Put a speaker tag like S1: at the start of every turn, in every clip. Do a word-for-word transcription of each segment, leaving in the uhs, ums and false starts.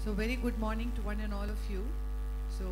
S1: So very good morning to one and all of you. So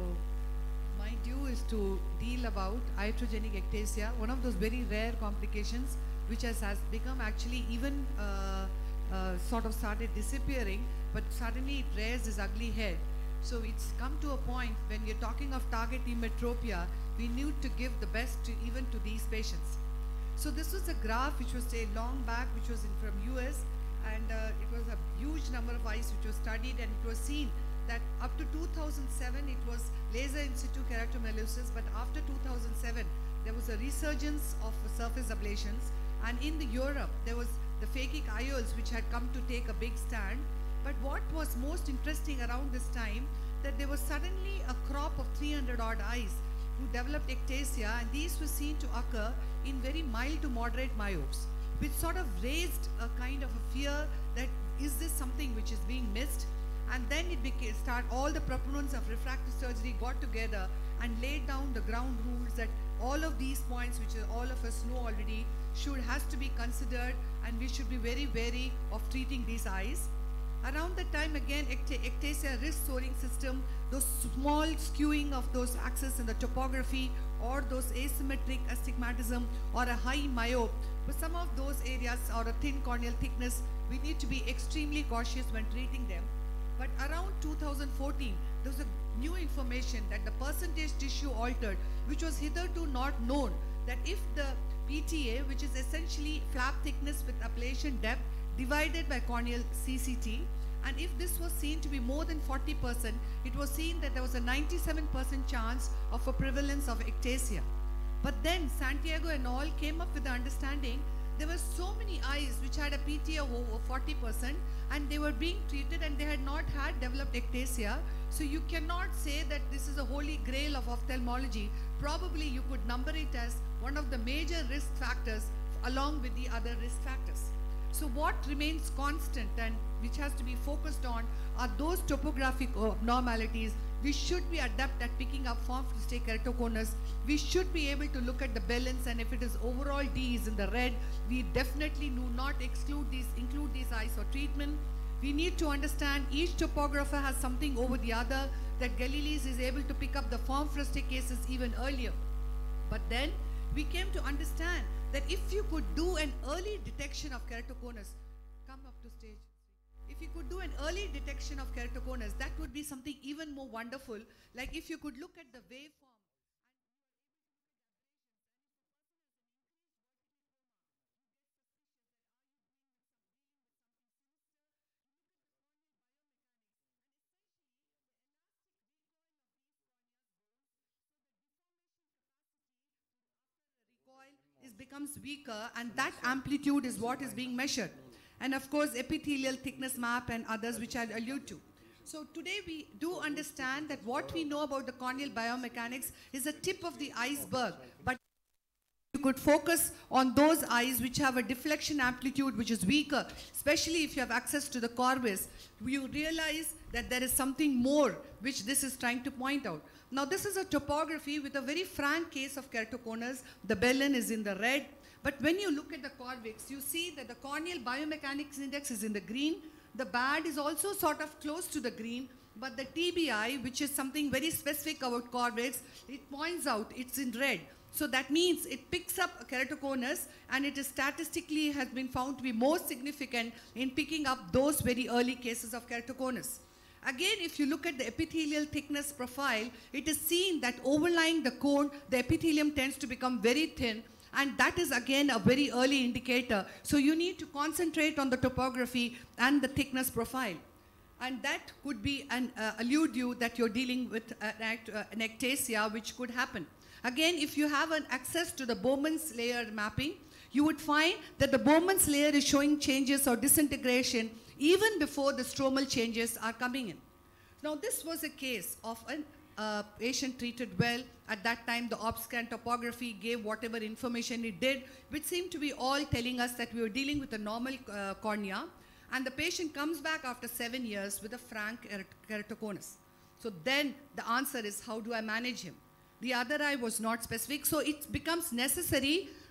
S1: my due is to deal about iatrogenic ectasia, one of those very rare complications which has, has become actually even uh, uh, sort of started disappearing, but suddenly it rears its ugly head. So it's come to a point when you're talking of target hematopia, we need to give the best to even to these patients. So this was a graph which was a long back, which was in, from U S, and uh, it was a huge number of eyes which was studied, and it was seen that up to two thousand seven it was laser in situ keratomelusis, but after two thousand seven there was a resurgence of surface ablations, and in the Europe there was the phakic I O Ls which had come to take a big stand. But what was most interesting around this time, that there was suddenly a crop of three hundred odd eyes who developed ectasia, and these were seen to occur in very mild to moderate myopes, which sort of raised a kind of a fear that is this something which is being missed. And then it became start all the proponents of refractive surgery got together and laid down the ground rules that all of these points, which all of us know already, should has to be considered, and we should be very wary of treating these eyes. Around that time again, ectasia risk scoring system, those small skewing of those axes in the topography, or those asymmetric astigmatism, or a high myope. For some of those areas, or a thin corneal thickness, we need to be extremely cautious when treating them. But around two thousand fourteen, there was a new information that the percentage tissue altered, which was hitherto not known, that if the P T A, which is essentially flap thickness with ablation depth divided by corneal C C T, and if this was seen to be more than forty percent, it was seen that there was a ninety-seven percent chance of a prevalence of ectasia. But then Santiago and all came up with the understanding there were so many eyes which had a P T A of over forty percent, and they were being treated and they had not had developed ectasia. So you cannot say that this is a holy grail of ophthalmology. Probably you could number it as one of the major risk factors along with the other risk factors. So what remains constant and which has to be focused on are those topographic abnormalities. We should be adept at picking up form fistulae keratoconus. We should be able to look at the balance, and if it is overall D is in the red, we definitely do not exclude these, include these eyes for treatment. We need to understand each topographer has something over the other, that Galileis is able to pick up the form fistulae cases even earlier. But then we came to understand that if you could do an early detection of keratoconus, come up to stage. If you could do an early detection of keratoconus, that would be something even more wonderful. Like if you could look at the waveform. It becomes weaker, and that amplitude is what is being measured. And of course, epithelial thickness map and others which I'll allude to. So today we do understand that what we know about the corneal biomechanics is a tip of the iceberg, but you could focus on those eyes which have a deflection amplitude which is weaker, especially if you have access to the corpus. You realize that there is something more which this is trying to point out. Now this is a topography with a very frank case of keratoconus. The Bellin is in the red. But when you look at the corvix, you see that the corneal biomechanics index is in the green. The B A D is also sort of close to the green, but the T B I, which is something very specific about corvix, it points out it's in red. So that means it picks up a keratoconus, and it is statistically has been found to be more significant in picking up those very early cases of keratoconus. Again, if you look at the epithelial thickness profile, it is seen that overlying the cone, the epithelium tends to become very thin, and that is again a very early indicator. So you need to concentrate on the topography and the thickness profile. And that could be an uh, allude you that you're dealing with an, act, uh, an ectasia which could happen. Again, if you have an access to the Bowman's layer mapping, you would find that the Bowman's layer is showing changes or disintegration even before the stromal changes are coming in. Now this was a case of an Uh, patient treated well. At that time, the OpScan topography gave whatever information it did, which seemed to be all telling us that we were dealing with a normal uh, cornea. And the patient comes back after seven years with a frank keratoconus. So then the answer is, how do I manage him? The other eye was not specific, so it becomes necessary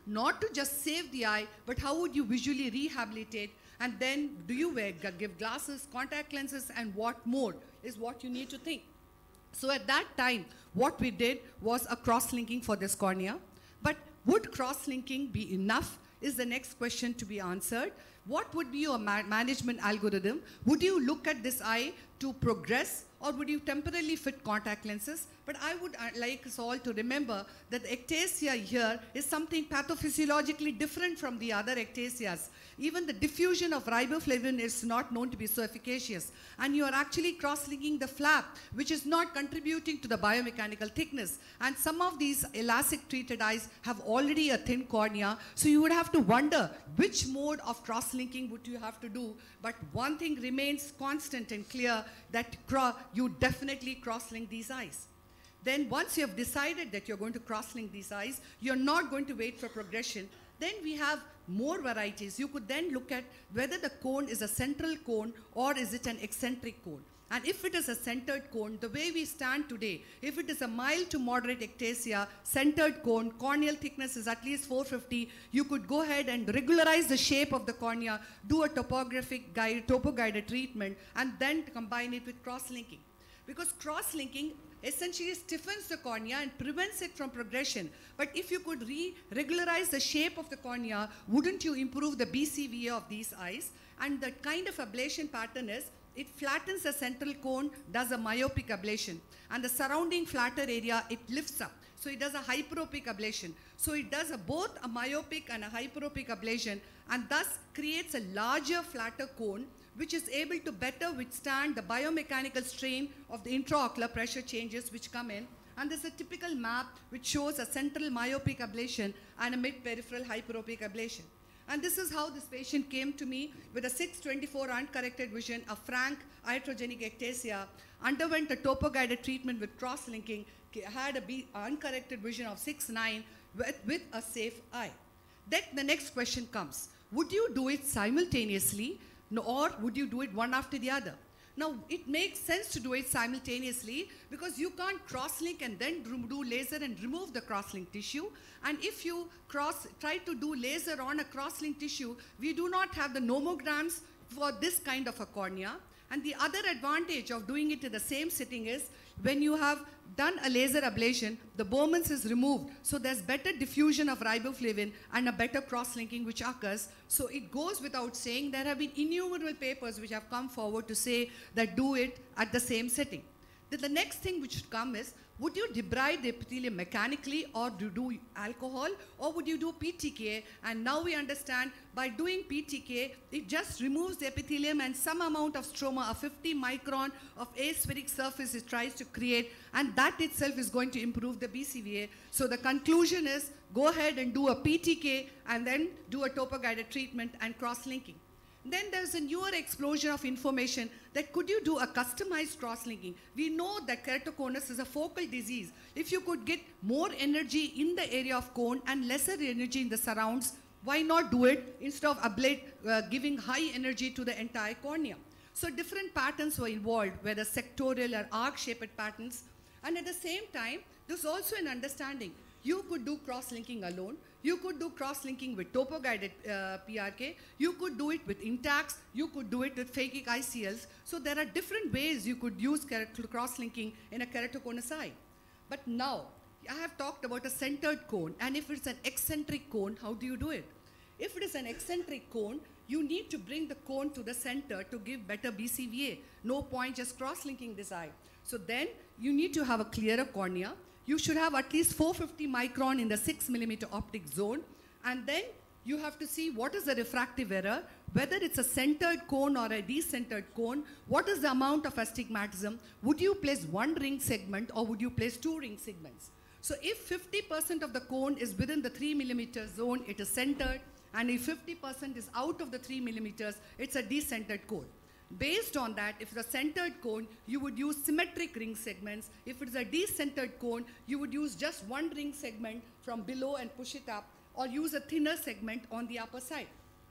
S1: not to just save the eye, but how would you visually rehabilitate? And then do you wear, give glasses, contact lenses, and what more is what you need to think. So at that time, what we did was a cross-linking for this cornea. But would cross-linking be enough is the next question to be answered. What would be your ma management algorithm? Would you look at this eye to progress, or would you temporarily fit contact lenses? But I would uh, like us all to remember that the ectasia here is something pathophysiologically different from the other ectasias. Even the diffusion of riboflavin is not known to be so efficacious. And you are actually cross-linking the flap, which is not contributing to the biomechanical thickness. And some of these elastic treated eyes have already a thin cornea. So you would have to wonder which mode of cross-linking would you have to do. But one thing remains constant and clear, that you definitely cross-link these eyes. Then once you have decided that you're going to cross-link these eyes, you're not going to wait for progression. Then we have more varieties. You could then look at whether the cone is a central cone or is it an eccentric cone. And if it is a centered cone, the way we stand today, if it is a mild to moderate ectasia, centered cone, corneal thickness is at least four fifty, you could go ahead and regularize the shape of the cornea, do a topographic guide, topo-guided treatment, and then combine it with cross-linking. Because cross-linking essentially stiffens the cornea and prevents it from progression. But if you could re-regularize the shape of the cornea, wouldn't you improve the B C V A of these eyes? And the kind of ablation pattern is, it flattens the central cone, does a myopic ablation. And the surrounding flatter area, it lifts up. So it does a hyperopic ablation. So it does a, both a myopic and a hyperopic ablation, and thus creates a larger, flatter cone, which is able to better withstand the biomechanical strain of the intraocular pressure changes which come in. And there's a typical map which shows a central myopic ablation and a mid-peripheral hyperopic ablation. And this is how this patient came to me with a six twenty-four uncorrected vision, a frank iatrogenic ectasia, underwent a topo-guided treatment with cross-linking, had a B, uncorrected vision of six nine with, with a safe eye. Then the next question comes, would you do it simultaneously, or would you do it one after the other? Now, it makes sense to do it simultaneously because you can't cross-link and then do laser and remove the cross-link tissue. And if you cross, try to do laser on a cross-link tissue, we do not have the nomograms for this kind of a cornea. And the other advantage of doing it in the same sitting is when you have done a laser ablation, the Bowman's is removed. So there's better diffusion of riboflavin and a better cross-linking which occurs. So it goes without saying, there have been innumerable papers which have come forward to say that do it at the same sitting. Then the next thing which should come is, would you debride the epithelium mechanically, or do you do alcohol, or would you do P T K? And now we understand by doing P T K, it just removes the epithelium and some amount of stroma, a fifty micron of aspheric surface it tries to create, and that itself is going to improve the B C V A. So the conclusion is, go ahead and do a P T K and then do a topo-guided treatment and cross-linking. Then there's a newer explosion of information that could you do a customized cross-linking? We know that keratoconus is a focal disease. If you could get more energy in the area of cone and lesser energy in the surrounds, why not do it instead of ablate, uh, giving high energy to the entire cornea? So different patterns were involved, whether sectorial or arc-shaped patterns. And at the same time, there's also an understanding. You could do cross-linking alone. You could do cross-linking with topo-guided uh, P R K. You could do it with intacts. You could do it with phakic I C Ls. So there are different ways you could use cross-linking in a keratoconus eye. But now, I have talked about a centered cone. And if it's an eccentric cone, how do you do it? If it is an eccentric cone, you need to bring the cone to the center to give better B C V A. No point just cross-linking this eye. So then, you need to have a clearer cornea. You should have at least four fifty micron in the six millimeter optic zone. And then you have to see what is the refractive error, whether it's a centered cone or a decentered cone, what is the amount of astigmatism, would you place one ring segment or would you place two ring segments? So if fifty percent of the cone is within the three millimeter zone, it is centered, and if fifty percent is out of the three millimeters, it's a decentered cone. Based on that, if it's a centered cone, you would use symmetric ring segments. If it's a decentered cone, you would use just one ring segment from below and push it up, or use a thinner segment on the upper side.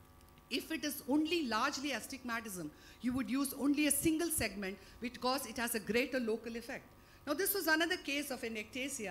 S1: If it is only largely astigmatism, you would use only a single segment because it has a greater local effect. Now this was another case of an ectasia.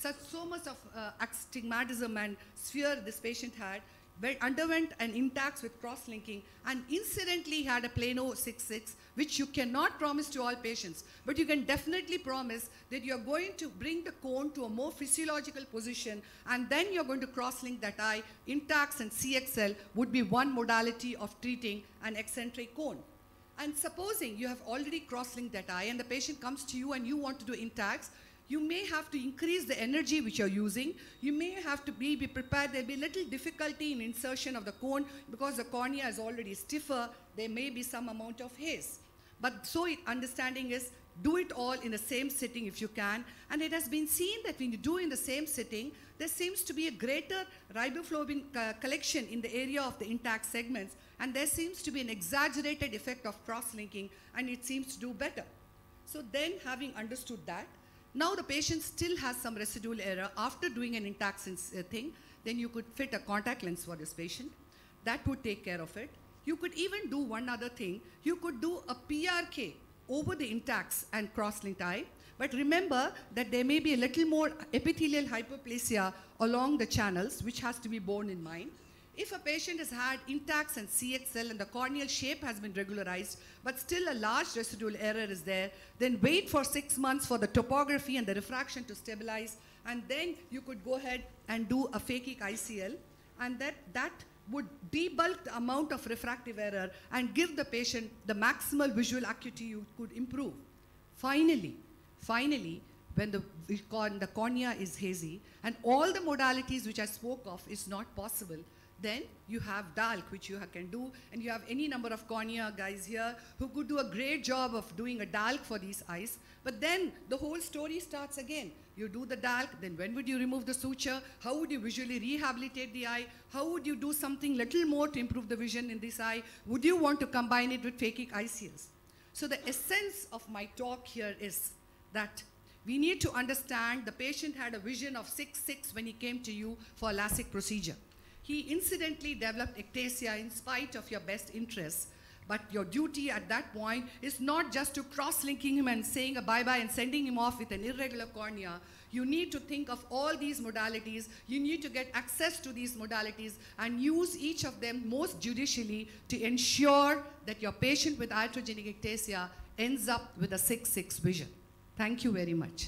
S2: such so much of uh, astigmatism and sphere this patient had, but underwent an intact with cross-linking, and incidentally had a plano six six, which you cannot promise to all patients, but you can definitely promise that you're going to bring the cone to a more physiological position, and then you're going to cross-link that eye. Intacs and C X L would be one modality of treating an eccentric cone. And supposing you have already cross-linked that eye and the patient comes to you and you want to do intacs, you may have to increase the energy which you're using. You may have to be, be prepared. There'll be little difficulty in insertion of the cone because the cornea is already stiffer. There may be some amount of haze. But so it, understanding is, do it all in the same sitting if you can. And it has been seen that when you do in the same sitting, there seems to be a greater riboflavin uh, collection in the area of the intact segments. And there seems to be an exaggerated effect of cross-linking, and it seems to do better. So then, having understood that, now the patient still has some residual error after doing an intact uh, thing, then you could fit a contact lens for this patient. That would take care of it. You could even do one other thing. You could do a P R K over the intacts and cross-linked eye. But remember that there may be a little more epithelial hyperplasia along the channels, which has to be borne in mind. If a patient has had intacts and C X L and the corneal shape has been regularized, but still a large residual error is there, then wait for six months for the topography and the refraction to stabilize, and then you could go ahead and do a phakic I C L, and that, that would debulk the amount of refractive error and give the patient the maximal visual acuity you could improve. Finally, finally, when the, the cornea is hazy and all the modalities which I spoke of is not possible, then you have D A L C, which you can do, and you have any number of cornea guys here who could do a great job of doing a D A L C for these eyes. But then the whole story starts again. You do the D A L C, then when would you remove the suture? How would you visually rehabilitate the eye? How would you do something little more to improve the vision in this eye? Would you want to combine it with phakic I C Ls? So the essence of my talk here is that we need to understand the patient had a vision of six six when he came to you for a LASIK procedure. He incidentally developed ectasia in spite of your best interests, but your duty at that point is not just to cross-linking him and saying a bye-bye and sending him off with an irregular cornea. You need to think of all these modalities. You need to get access to these modalities and use each of them most judicially to ensure that your patient with iatrogenic ectasia ends up with a six six vision. Thank you very much.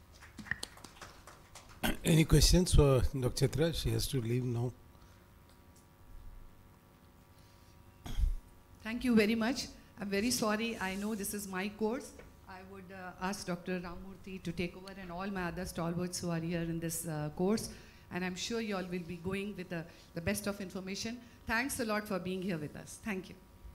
S3: Any questions for Doctor Chitra? She has to leave now.
S1: Thank you very much. I'm very sorry. I know this is my course. I would uh, ask Doctor Ramamurthy to take over and all my other stalwarts who are here in this uh, course. And I'm sure you all will be going with the, the best of information. Thanks a lot for being here with us. Thank you.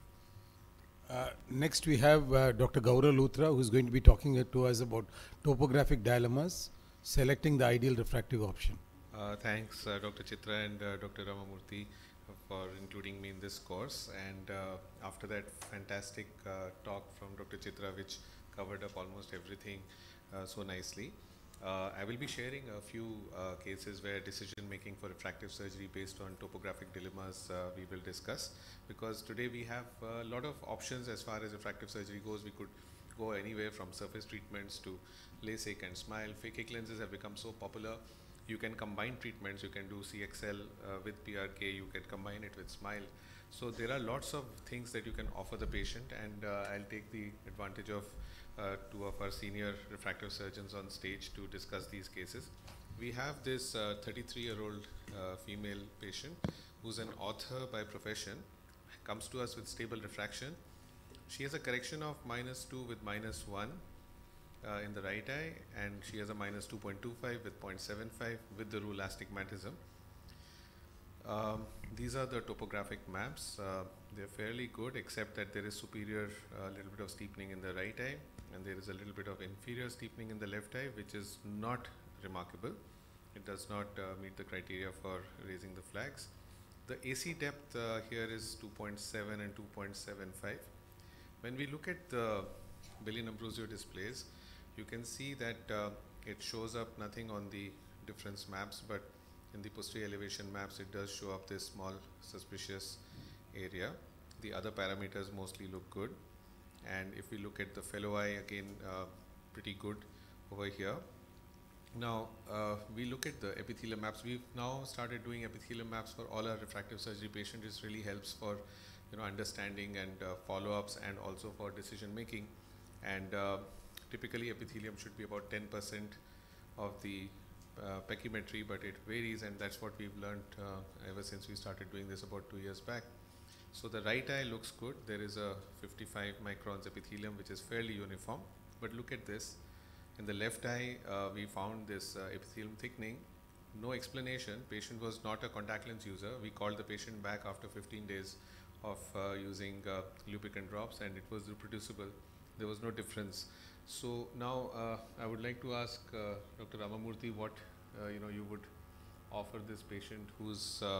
S3: Uh, next we have uh, Doctor Gaurav Luthra, who is going to be talking to us about topographic dilemmas, selecting the ideal refractive option.
S4: Uh, thanks uh, Doctor Chitra and uh, Doctor Ramamurthy for including me in this course, and uh, after that fantastic uh, talk from Doctor Chitra, which covered up almost everything uh, so nicely. Uh, I will be sharing a few uh, cases where decision making for refractive surgery based on topographic dilemmas uh, we will discuss, because today we have a lot of options as far as refractive surgery goes. We could go anywhere from surface treatments to LASIK and SMILE. Phakic lenses have become so popular. You can combine treatments. You can do C X L uh, with P R K. You can combine it with SMILE. So there are lots of things that you can offer the patient, and uh, I'll take the advantage of uh, two of our senior refractive surgeons on stage to discuss these cases. We have this thirty-three-year-old uh, uh, female patient who's an author by profession, comes to us with stable refraction. She has a correction of minus two with minus one uh, in the right eye, and she has a minus two point two five with zero point seven five with the rule astigmatism. Um, these are the topographic maps. Uh, they're fairly good, except that there is superior uh, little bit of steepening in the right eye, and there is a little bit of inferior steepening in the left eye, which is not remarkable. It does not uh, meet the criteria for raising the flags. The A C depth uh, here is two point seven and two point seven five. When we look at the Bellin-Ambrosio displays, you can see that uh, it shows up nothing on the difference maps, but in the posterior elevation maps, it does show up this small suspicious area. The other parameters mostly look good. And if we look at the fellow eye, again, uh, pretty good over here. Now, uh, we look at the epithelial maps. We've now started doing epithelial maps for all our refractive surgery patients. This really helps for, you know, understanding and uh, follow-ups, and also for decision making. And uh, typically epithelium should be about ten percent of the uh, pachymetry, but it varies, and that's what we've learned uh, ever since we started doing this about two years back. So the right eye looks good. There is a fifty-five microns epithelium, which is fairly uniform. But look at this. In the left eye, uh, we found this uh, epithelium thickening. No explanation. Patient was not a contact lens user. We called the patient back after fifteen days of uh, using uh, lubricant drops, and it was reproducible. There was no difference. So now uh, I would like to ask uh, Doctor Ramamurthy what uh, you know you would offer this patient who's uh,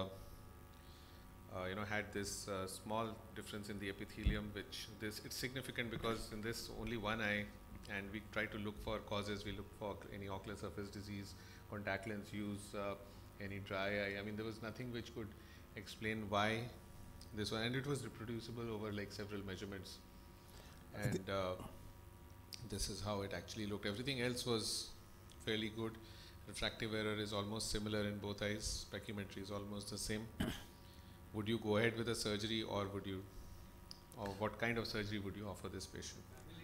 S4: uh, you know had this uh, small difference in the epithelium, which this it's significant because in this only one eye. And we try to look for causes. We look for any ocular surface disease, contact lens use, uh, any dry eye. I mean, there was nothing which could explain why this one, and it was reproducible over like several measurements. And uh, this is how it actually looked. Everything else was fairly good. Refractive error is almost similar in both eyes. Pachymetry is almost the same. Would you go ahead with a surgery, or would you, or what kind of surgery would you offer this patient?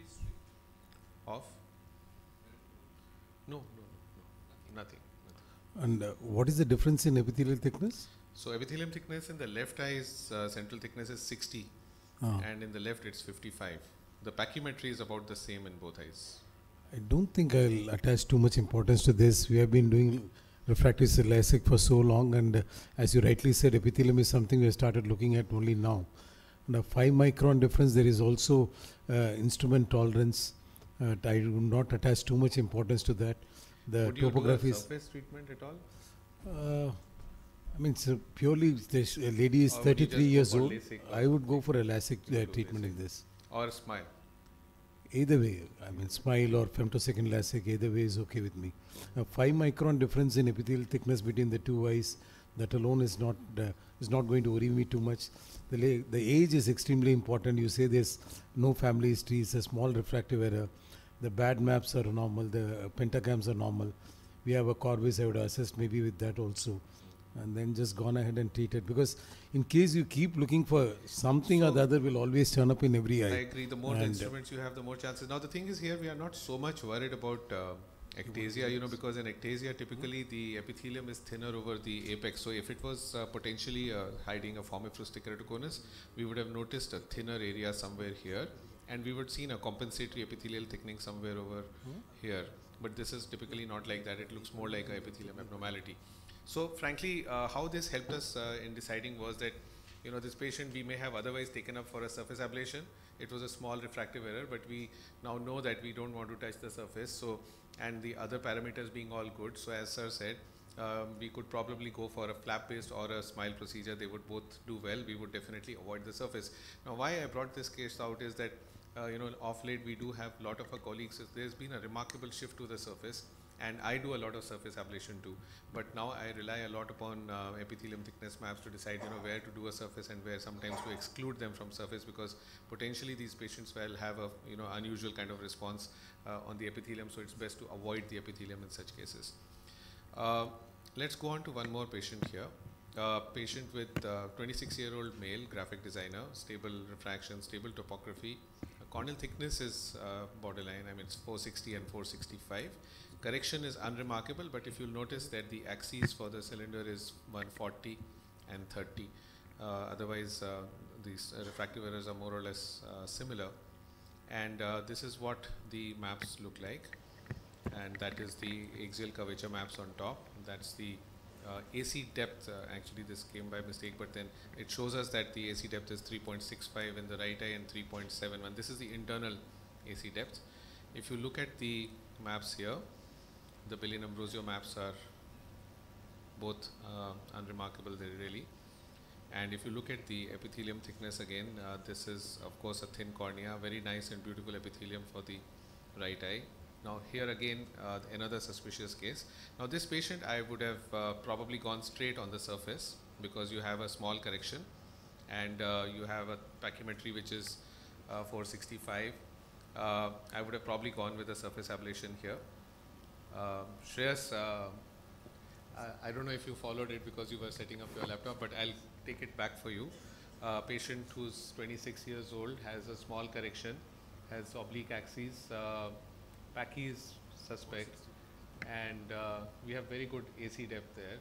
S4: Of? No, no, no, no, nothing. nothing.
S3: And uh, what is the difference in epithelial thickness?
S4: So epithelium thickness in the left eye is uh, central thickness is sixty,
S3: Ah.
S4: and in the left it's fifty-five. The pachymetry is about the same in both eyes.
S3: I don't think I'll attach too much importance to this. We have been doing refractive LASIK for so long, and uh, as you rightly said, epithelium is something we have started looking at only now. And a five micron difference, there is also uh, instrument tolerance. Uh, I do not attach too much importance to that. The
S4: Would you
S3: topography
S4: do a
S3: is.
S4: surface treatment at all?
S3: Uh, I mean, so purely this uh, lady is
S4: Or would you
S3: thirty-three
S4: just
S3: years
S4: go for
S3: old.
S4: LASIK
S3: I would go for a LASIK
S4: You
S3: uh,
S4: would do
S3: treatment in
S4: LASIK.
S3: this.
S4: Or a smile?
S3: Either way, I mean, smile or femtosecond LASIK, either way is okay with me. A five micron difference in epithelial thickness between the two eyes, that alone is not uh, is not going to worry me too much. The, la- the age is extremely important. You say there's no family history, it's a small refractive error. The bad maps are normal, the uh, pentagams are normal. We have a Corbis, I would assist maybe with that also. And then just gone ahead and treated, because in case you keep looking for something or
S4: So-
S3: the other will always turn up in every
S4: I
S3: eye.
S4: agree. The more the
S3: And, uh,
S4: instruments you have, the more chances. Now the thing is here, we are not so much worried about uh, ectasia, you know, because in ectasia typically the epithelium is thinner over the apex. So if it was uh, potentially uh, hiding a formifrostic keratoconus, we would have noticed a thinner area somewhere here, and we would seen a compensatory epithelial thickening somewhere over here. But this is typically not like that. It looks more like a epithelium abnormality. So frankly, uh, how this helped us uh, in deciding was that, you know, this patient we may have otherwise taken up for a surface ablation. It was a small refractive error, but we now know that we don't want to touch the surface. So, and the other parameters being all good. So as sir said, um, we could probably go for a flap-based or a smile procedure. They would both do well. We would definitely avoid the surface. Now, why I brought this case out is that, uh, you know, off late we do have a lot of our colleagues. There's been a remarkable shift to the surface. And I do a lot of surface ablation too, but now I rely a lot upon uh, epithelium thickness maps to decide, you know, where to do a surface and where sometimes to exclude them from surface, because potentially these patients will have a, you know, unusual kind of response uh, on the epithelium, so it's best to avoid the epithelium in such cases. Uh, let's go on to one more patient here. Uh, patient with uh, twenty-six year old male, graphic designer, stable refraction, stable topography. Uh, corneal thickness is uh, borderline, I mean it's four sixty and four sixty-five. Correction is unremarkable, but if you'll notice that the axes for the cylinder is one forty and thirty. Uh, otherwise, uh, these uh, refractive errors are more or less uh, similar. And uh, this is what the maps look like. And that is the axial curvature maps on top. That's the uh, A C depth. Uh, actually, this came by mistake, but then it shows us that the A C depth is three point six five in the right eye and three point seven one. This is the internal A C depth. If you look at the maps here, the Bellin-Ambrosio maps are both uh, unremarkable, they really. And if you look at the epithelium thickness again, uh, this is of course a thin cornea, very nice and beautiful epithelium for the right eye. Now here again uh, another suspicious case. Now this patient I would have uh, probably gone straight on the surface, because you have a small correction and uh, you have a pachymetry which is uh, four sixty-five. Uh, I would have probably gone with a surface ablation here. Uh, Shreyas, uh, I, I don't know if you followed it because you were setting up your laptop, but I'll take it back for you. A patient who's twenty-six years old, has a small correction, has oblique axis, uh, Pachy is suspect, and uh, we have very good A C depth there.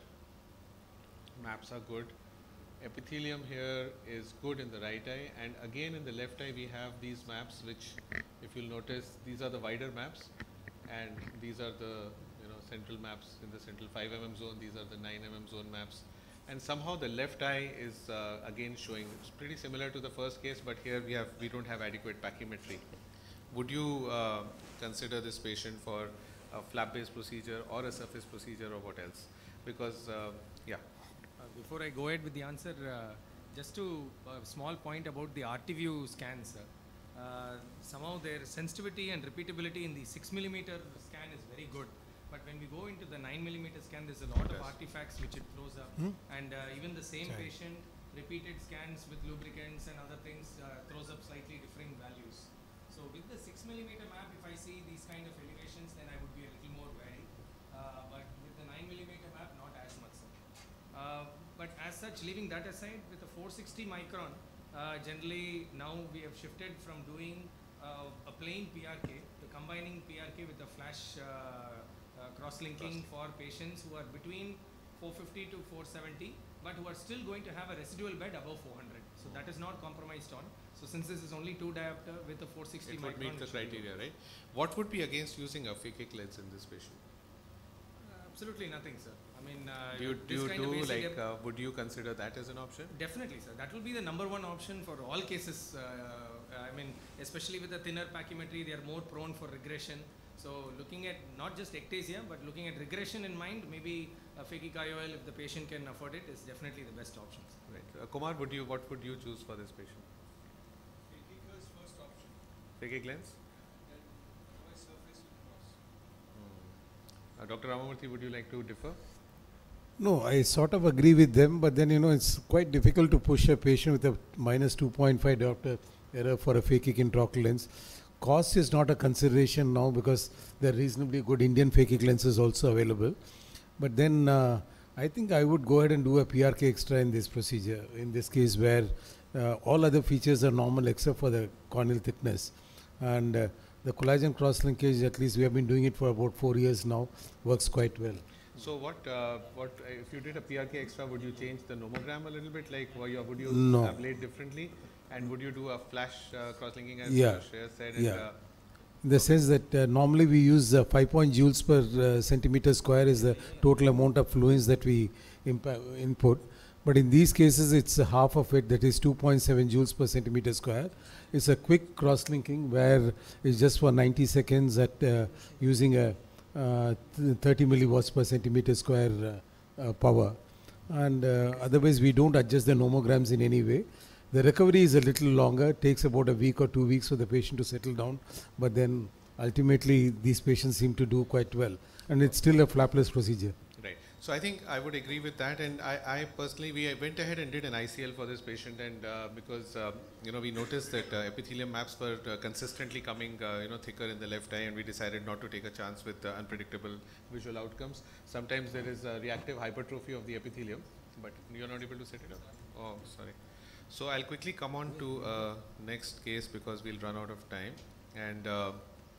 S4: Maps are good. Epithelium here is good in the right eye, and again in the left eye we have these maps, which if you'll notice, these are the wider maps, and these are the you know central maps in the central five millimeter zone. These are the nine millimeter zone maps, and somehow the left eye is uh, again showing. It's pretty similar to the first case, but here we have we don't have adequate pachymetry. Would you uh, consider this patient for a flap-based procedure or a surface procedure or what else? Because uh, yeah.
S5: Before I go ahead with the answer, uh, just to a uh, small point about the R T view scans. Uh, somehow their sensitivity and repeatability in the six millimeter scan is very good. But when we go into the nine millimeter scan, there's a lot
S4: yes.
S5: of artifacts which it throws up.
S3: Hmm?
S5: And uh, even the same
S3: Sorry.
S5: patient, repeated scans with lubricants and other things uh, throws up slightly differing values. So with the six millimeter map, if I see these kind of elevations, then I would be a little more wary. Uh, but with the nine millimeter map, not as much. Uh, but as such, leaving that aside, with a four sixty micron, uh, generally now we have shifted from doing uh, a plain P R K to combining P R K with a flash uh, uh, cross-linking for patients who are between four fifty to four seventy, but who are still going to have a residual bed above four hundred. So that is not compromised on. So since this is only two diopter with a four sixty
S4: it
S5: micron,
S4: would meet the criteria, right? What would be against using a phakic lens in this patient?
S5: Uh, absolutely nothing, sir. I mean, uh,
S4: Do you
S5: this
S4: do, you
S5: kind of
S4: do
S5: A C
S4: like
S5: depth-
S4: uh, would you consider that as an option?
S5: Definitely, sir. That will be the number one option for all cases. Uh, I mean, especially with the thinner pachymetry, they are more prone for regression. So looking at not just ectasia, but looking at regression in mind, maybe a phakic I O L, if the patient can afford it, is definitely the best option.
S4: Right. Uh, Kumar, would you what would you choose for this patient?
S6: Phakic is first option,
S4: Phakic lens?
S6: then my surface will cross.
S4: Uh, Doctor Ramamurthy, would you like to differ?
S3: No, I sort of agree with them, but then, you know, it's quite difficult to push a patient with a minus two point five diopter error for a phakic intraocular lens. Cost is not a consideration now because there are reasonably good Indian phakic lenses also available. But then uh, I think I would go ahead and do a P R K extra in this procedure, in this case where uh, all other features are normal except for the corneal thickness. And uh, the collagen cross-linkage, at least we have been doing it for about four years now, works quite well.
S4: So what uh, what uh, if you did a P R K extra, would you change the nomogram a little bit? Like, would you, would you
S3: No.
S4: ablate differently? And would you do a flash uh, cross-linking as
S3: Yeah.
S4: uh, Shreyas said? And,
S3: Yeah.
S4: uh,
S3: In the sense that uh, normally we use uh, five point joules per uh, centimeter square is the total amount of fluence that we impa- input. But in these cases, it's uh, half of it, that is two point seven joules per centimeter square. It's a quick cross-linking where it's just for ninety seconds at uh, using a uh, th- thirty milliwatts per centimeter square uh, uh, power. And uh, otherwise, we don't adjust the nomograms in any way. The recovery is a little longer, takes about a week or two weeks for the patient to settle down, but then ultimately these patients seem to do quite well, and it's still a flapless procedure.
S4: Right. So I think I would agree with that, and I, I personally, we went ahead and did an I C L for this patient, and uh, because um, you know we noticed that uh, epithelium maps were uh, consistently coming uh, you know thicker in the left eye, and we decided not to take a chance with uh, unpredictable visual outcomes. Sometimes there is a reactive hypertrophy of the epithelium, but you're not able to set it up. Oh, sorry. So I'll quickly come on to uh, next case because we'll run out of time, and uh,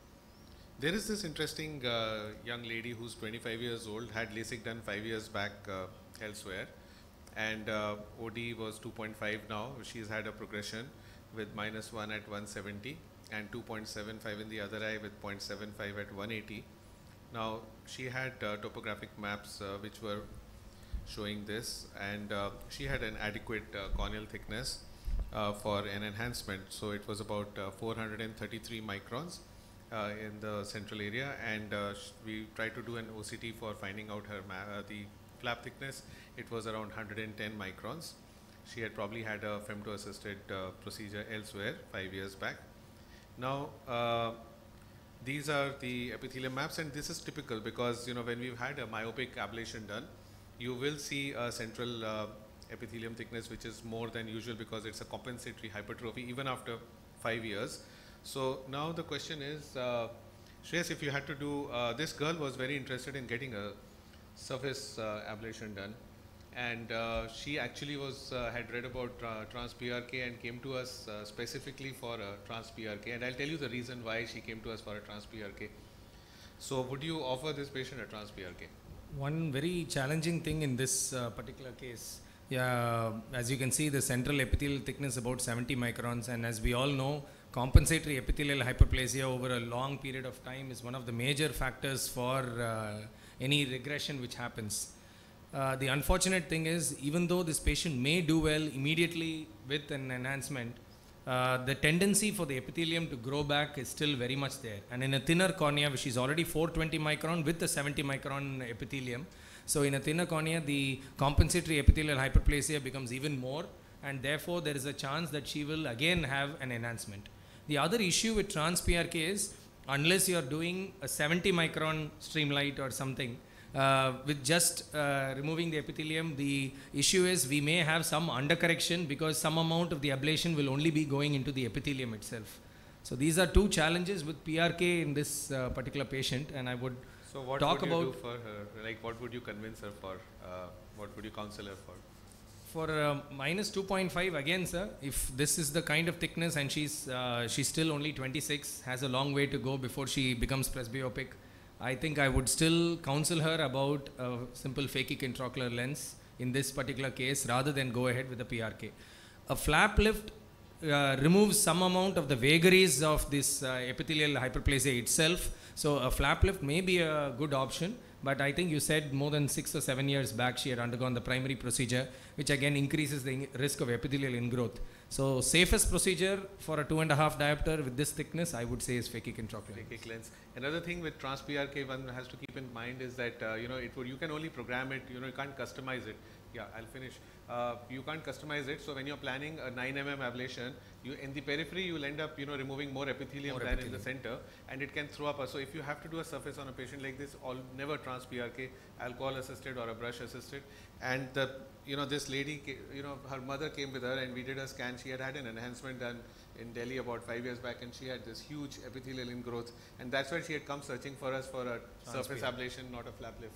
S4: there is this interesting uh, young lady who's twenty-five years old, had LASIK done five years back uh, elsewhere, and uh, O D was two point five now. She's had a progression with minus one at one seventy and two point seven five in the other eye with zero point seven five at one eighty. Now she had uh, topographic maps uh, which were showing this, and uh, she had an adequate uh, corneal thickness uh, for an enhancement. So it was about uh, four hundred thirty-three microns uh, in the central area, and uh, sh- we tried to do an O C T for finding out her ma- uh, the flap thickness. It was around one hundred ten microns. She had probably had a femto-assisted uh, procedure elsewhere five years back. Now uh, these are the epithelium maps, and this is typical because you know when we've had a myopic ablation done, you will see a central uh, epithelium thickness which is more than usual because it's a compensatory hypertrophy even after five years. So now the question is, uh, Shreyas, if you had to do, uh, this girl was very interested in getting a surface uh, ablation done, and uh, she actually was uh, had read about uh, trans P R K and came to us uh, specifically for a trans P R K, and I'll tell you the reason why she came to us for a trans P R K. So would you offer this patient a trans P R K?
S5: One very challenging thing in this uh, particular case, yeah, as you can see, the central epithelial thickness about seventy microns, and as we all know, compensatory epithelial hyperplasia over a long period of time is one of the major factors for uh, any regression which happens. Uh, the unfortunate thing is, even though this patient may do well immediately with an enhancement, uh, the tendency for the epithelium to grow back is still very much there. And in a thinner cornea, which is already four twenty micron with a seventy micron epithelium, so in a thinner cornea, the compensatory epithelial hyperplasia becomes even more, and therefore there is a chance that she will again have an enhancement. The other issue with trans P R K is, unless you are doing a seventy micron streamlight or something, uh, with just uh, removing the epithelium, the issue is we may have some undercorrection because some amount of the ablation will only be going into the epithelium itself. So these are two challenges with P R K in this uh, particular patient, and I would
S4: So what
S5: talk
S4: would you
S5: about
S4: do for her? Like, what would you convince her for? Uh, what would you counsel her for?
S5: for uh, minus two point five, again, sir, if this is the kind of thickness and she's uh, she's still only twenty-six, has a long way to go before she becomes presbyopic, I think I would still counsel her about a simple phakic intraocular lens in this particular case rather than go ahead with the P R K. A flap lift uh, removes some amount of the vagaries of this uh, epithelial hyperplasia itself, so a flap lift may be a good option. But I think you said more than six or seven years back she had undergone the primary procedure, which again increases the risk of epithelial ingrowth. So safest procedure for a two and a half diopter with this thickness, I would say, is phakic intraocular.
S4: Phakic lens. Another thing with trans P R K one has to keep in mind is that uh, you know it would, you can only program it. You know you can't customize it. Yeah, I'll finish. Uh, you can't customize it. So when you're planning a nine millimeter ablation, you in the periphery you will end up you know removing more epithelium
S5: More
S4: than
S5: epithelium.
S4: in the center, and it can throw up. A, so if you have to do a surface on a patient like this, all never trans P R K, alcohol assisted or a brush assisted. And the you know this lady, ca- you know her mother came with her, and we did a scan. She had had an enhancement done in Delhi about five years back, and she had this huge epithelial ingrowth, and that's why she had come searching for us for a
S5: Trans
S4: surface
S5: P R K.
S4: ablation, not a flap lift.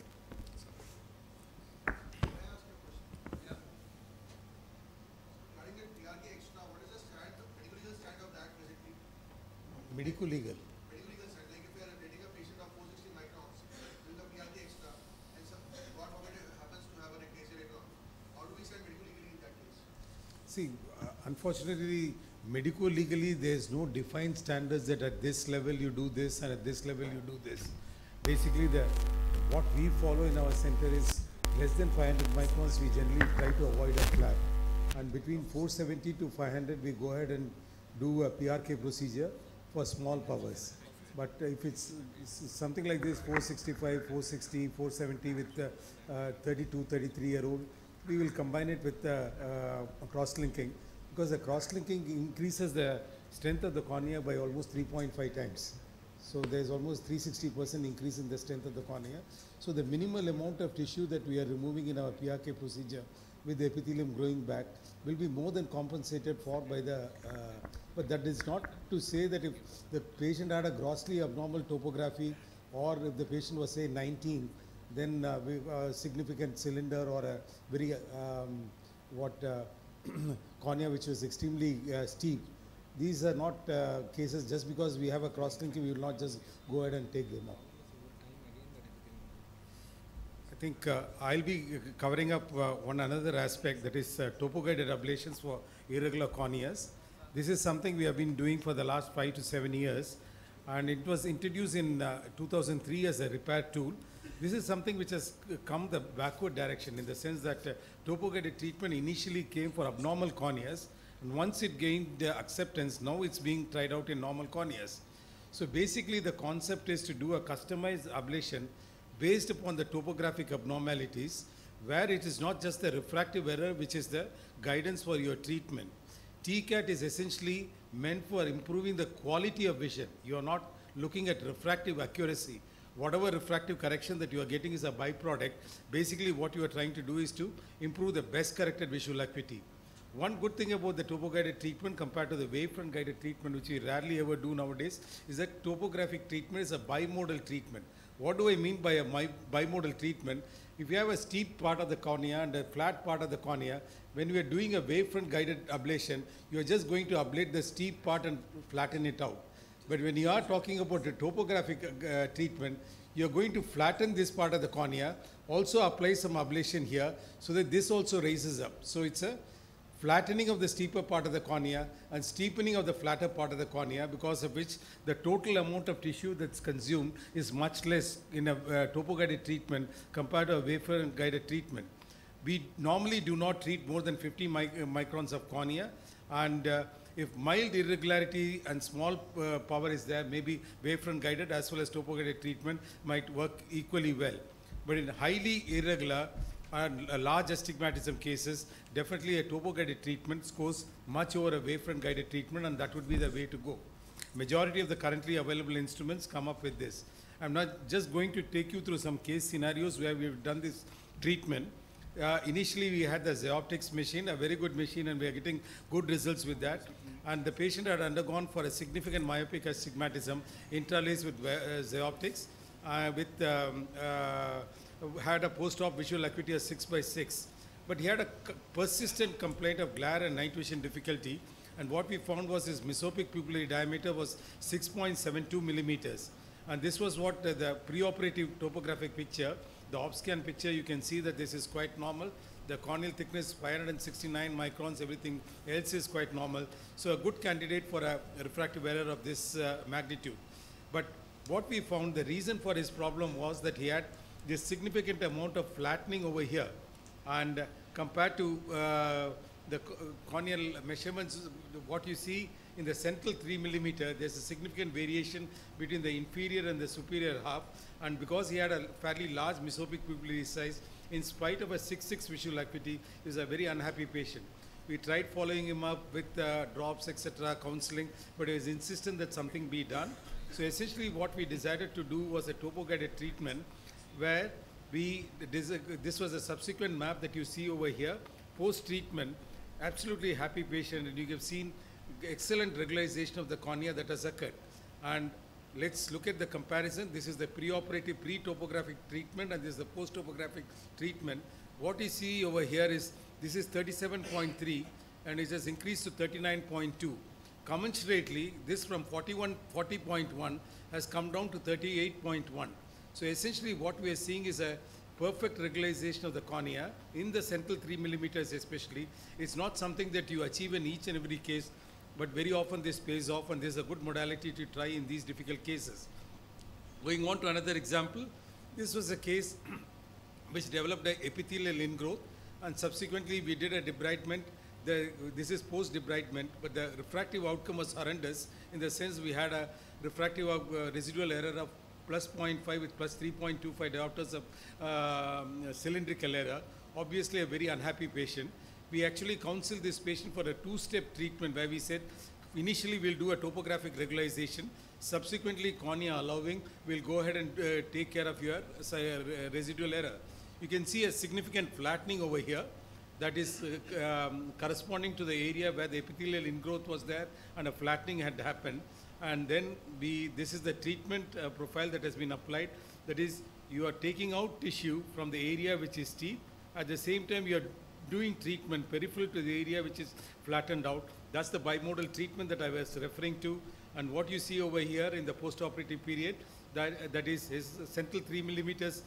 S6: Can I ask a question? Yeah. Regarding the P R K extra, what is the stand, the medical legal stand of that basically?
S3: Medical legal.
S6: Medical legal stand, like if you are getting a patient of four sixty microns, doing a P R K extra, and some, God forbid it happens to have an ectasia later on, how do we stand medical legally in that case?
S3: See, uh, unfortunately, medico legally there is no defined standards that at this level you do this and at this level you do this. Basically, the what we follow in our center is less than five hundred microns. We generally try to avoid a flap, and between four seventy to five hundred, we go ahead and do a P R K procedure for small powers. But uh, if it's, it's something like this, four sixty-five, four sixty, four seventy with uh, uh, thirty-two, thirty-three year old, we will combine it with uh, uh, cross-linking, because the cross-linking increases the strength of the cornea by almost three point five times. So there is almost three hundred sixty percent increase in the strength of the cornea. So the minimal amount of tissue that we are removing in our P R K procedure with the epithelium growing back will be more than compensated for by the, uh, but that is not to say that if the patient had a grossly abnormal topography, or if the patient was say nineteen, then uh, we, a significant cylinder or a very um, what uh, cornea which was extremely uh, steep. These are not uh, cases just because we have a cross-linking, we will not just go ahead and take them out. I think uh, I'll be covering up uh, one another aspect, that is uh, topo-guided ablations for irregular corneas. This is something we have been doing for the last five to seven years, and it was introduced in uh, two thousand three as a repair tool. This is something which has come the backward direction, in the sense that uh, topo-guided treatment initially came for abnormal corneas, and once it gained uh, acceptance, now it's being tried out in normal corneas. So basically the concept is to do a customized ablation based upon the topographic abnormalities, where it is not just the refractive error which is the guidance for your treatment. T CAT is essentially meant for improving the quality of vision. You are not looking at refractive accuracy. Whatever refractive correction that you are getting is a byproduct. Basically what you are trying to do is to improve the best corrected visual acuity.
S7: one good thing about the topo-guided treatment compared to the wavefront guided treatment, which we rarely ever do nowadays, is that topographic treatment is a bimodal treatment. What do I mean by a bimodal treatment? If you have a steep part of the cornea and a flat part of the cornea, when we are doing a wavefront guided ablation, you are just going to ablate the steep part and flatten it out. But when you are talking about a topographic uh, treatment, you are going to flatten this part of the cornea, also apply some ablation here, so that this also raises up. So it's a flattening of the steeper part of the cornea and steepening of the flatter part of the cornea, because of which the total amount of tissue that's consumed is much less in a uh, topo-guided treatment compared to a wavefront guided treatment. We normally do not treat more than fifty mic uh, microns of cornea, and uh, if mild irregularity and small uh, power is there, maybe wavefront guided as well as topo-guided treatment might work equally well. But in highly irregular and uh, large astigmatism cases, definitely a topo-guided treatment scores much over a wavefront guided treatment, and that would be the way to go. Majority of the currently available instruments come up with this. I'm not just going to take you through some case scenarios where we've done this treatment. Uh, initially, we had the Zeoptics machine, a very good machine, and we are getting good results with that. And the patient had undergone for a significant myopic astigmatism interlaced with uh, Zeoptics, uh, with um, uh, had a post-op visual acuity of six by six. But he had a persistent complaint of glare and night vision difficulty. And what we found was his mesopic pupillary diameter was six point seven two millimeters. And this was what uh, the preoperative topographic picture, the op-scan picture, you can see that this is quite normal. The corneal thickness five hundred sixty-nine microns, everything else is quite normal. So a good candidate for a refractive error of this uh, magnitude. But what we found, the reason for his problem was that he had this significant amount of flattening over here. And uh, compared to uh, the corneal measurements, what you see in the central three millimeter, there's a significant variation between the inferior and the superior half. And because he had a fairly large mesopic pupillary size, in spite of a six six visual acuity, he was a very unhappy patient. We tried following him up with uh, drops, et cetera, counseling, but he was insistent that something be done. So essentially what we decided to do was a topo-guided treatment, where we, this was a subsequent map that you see over here, post-treatment, absolutely happy patient, and you have seen excellent regularization of the cornea that has occurred. And let's look at the comparison. This is the preoperative pre-topographic treatment, and this is the post-topographic treatment. What you see over here is, this is thirty-seven point three, and it has increased to thirty-nine point two. Commensurately, this from forty-one, forty point one has come down to thirty-eight point one. So essentially what we are seeing is a perfect regularization of the cornea in the central three millimeters especially. It's not something that you achieve in each and every case, but very often this pays off, and there's a good modality to try in these difficult cases. Going on to another example, this was a case which developed an epithelial ingrowth, and subsequently we did a debridement. The, this is post-debridement, but the refractive outcome was horrendous in the sense we had a refractive uh, residual error of plus zero point five with plus three point two five diopters of uh, cylindrical error. Obviously a very unhappy patient. We actually counseled this patient for a two-step treatment where we said, initially we'll do a topographic regularization, subsequently cornea allowing, we'll go ahead and uh, take care of your uh, residual error. You can see a significant flattening over here that is uh, um, corresponding to the area where the epithelial ingrowth was there and a flattening had happened. And then we, this is the treatment uh, profile that has been applied. That is, you are taking out tissue from the area which is steep. At the same time, you are doing treatment peripheral to the area which is flattened out. That's the bimodal treatment that I was referring to. And what you see over here in the post-operative period, that, that is his central three millimeters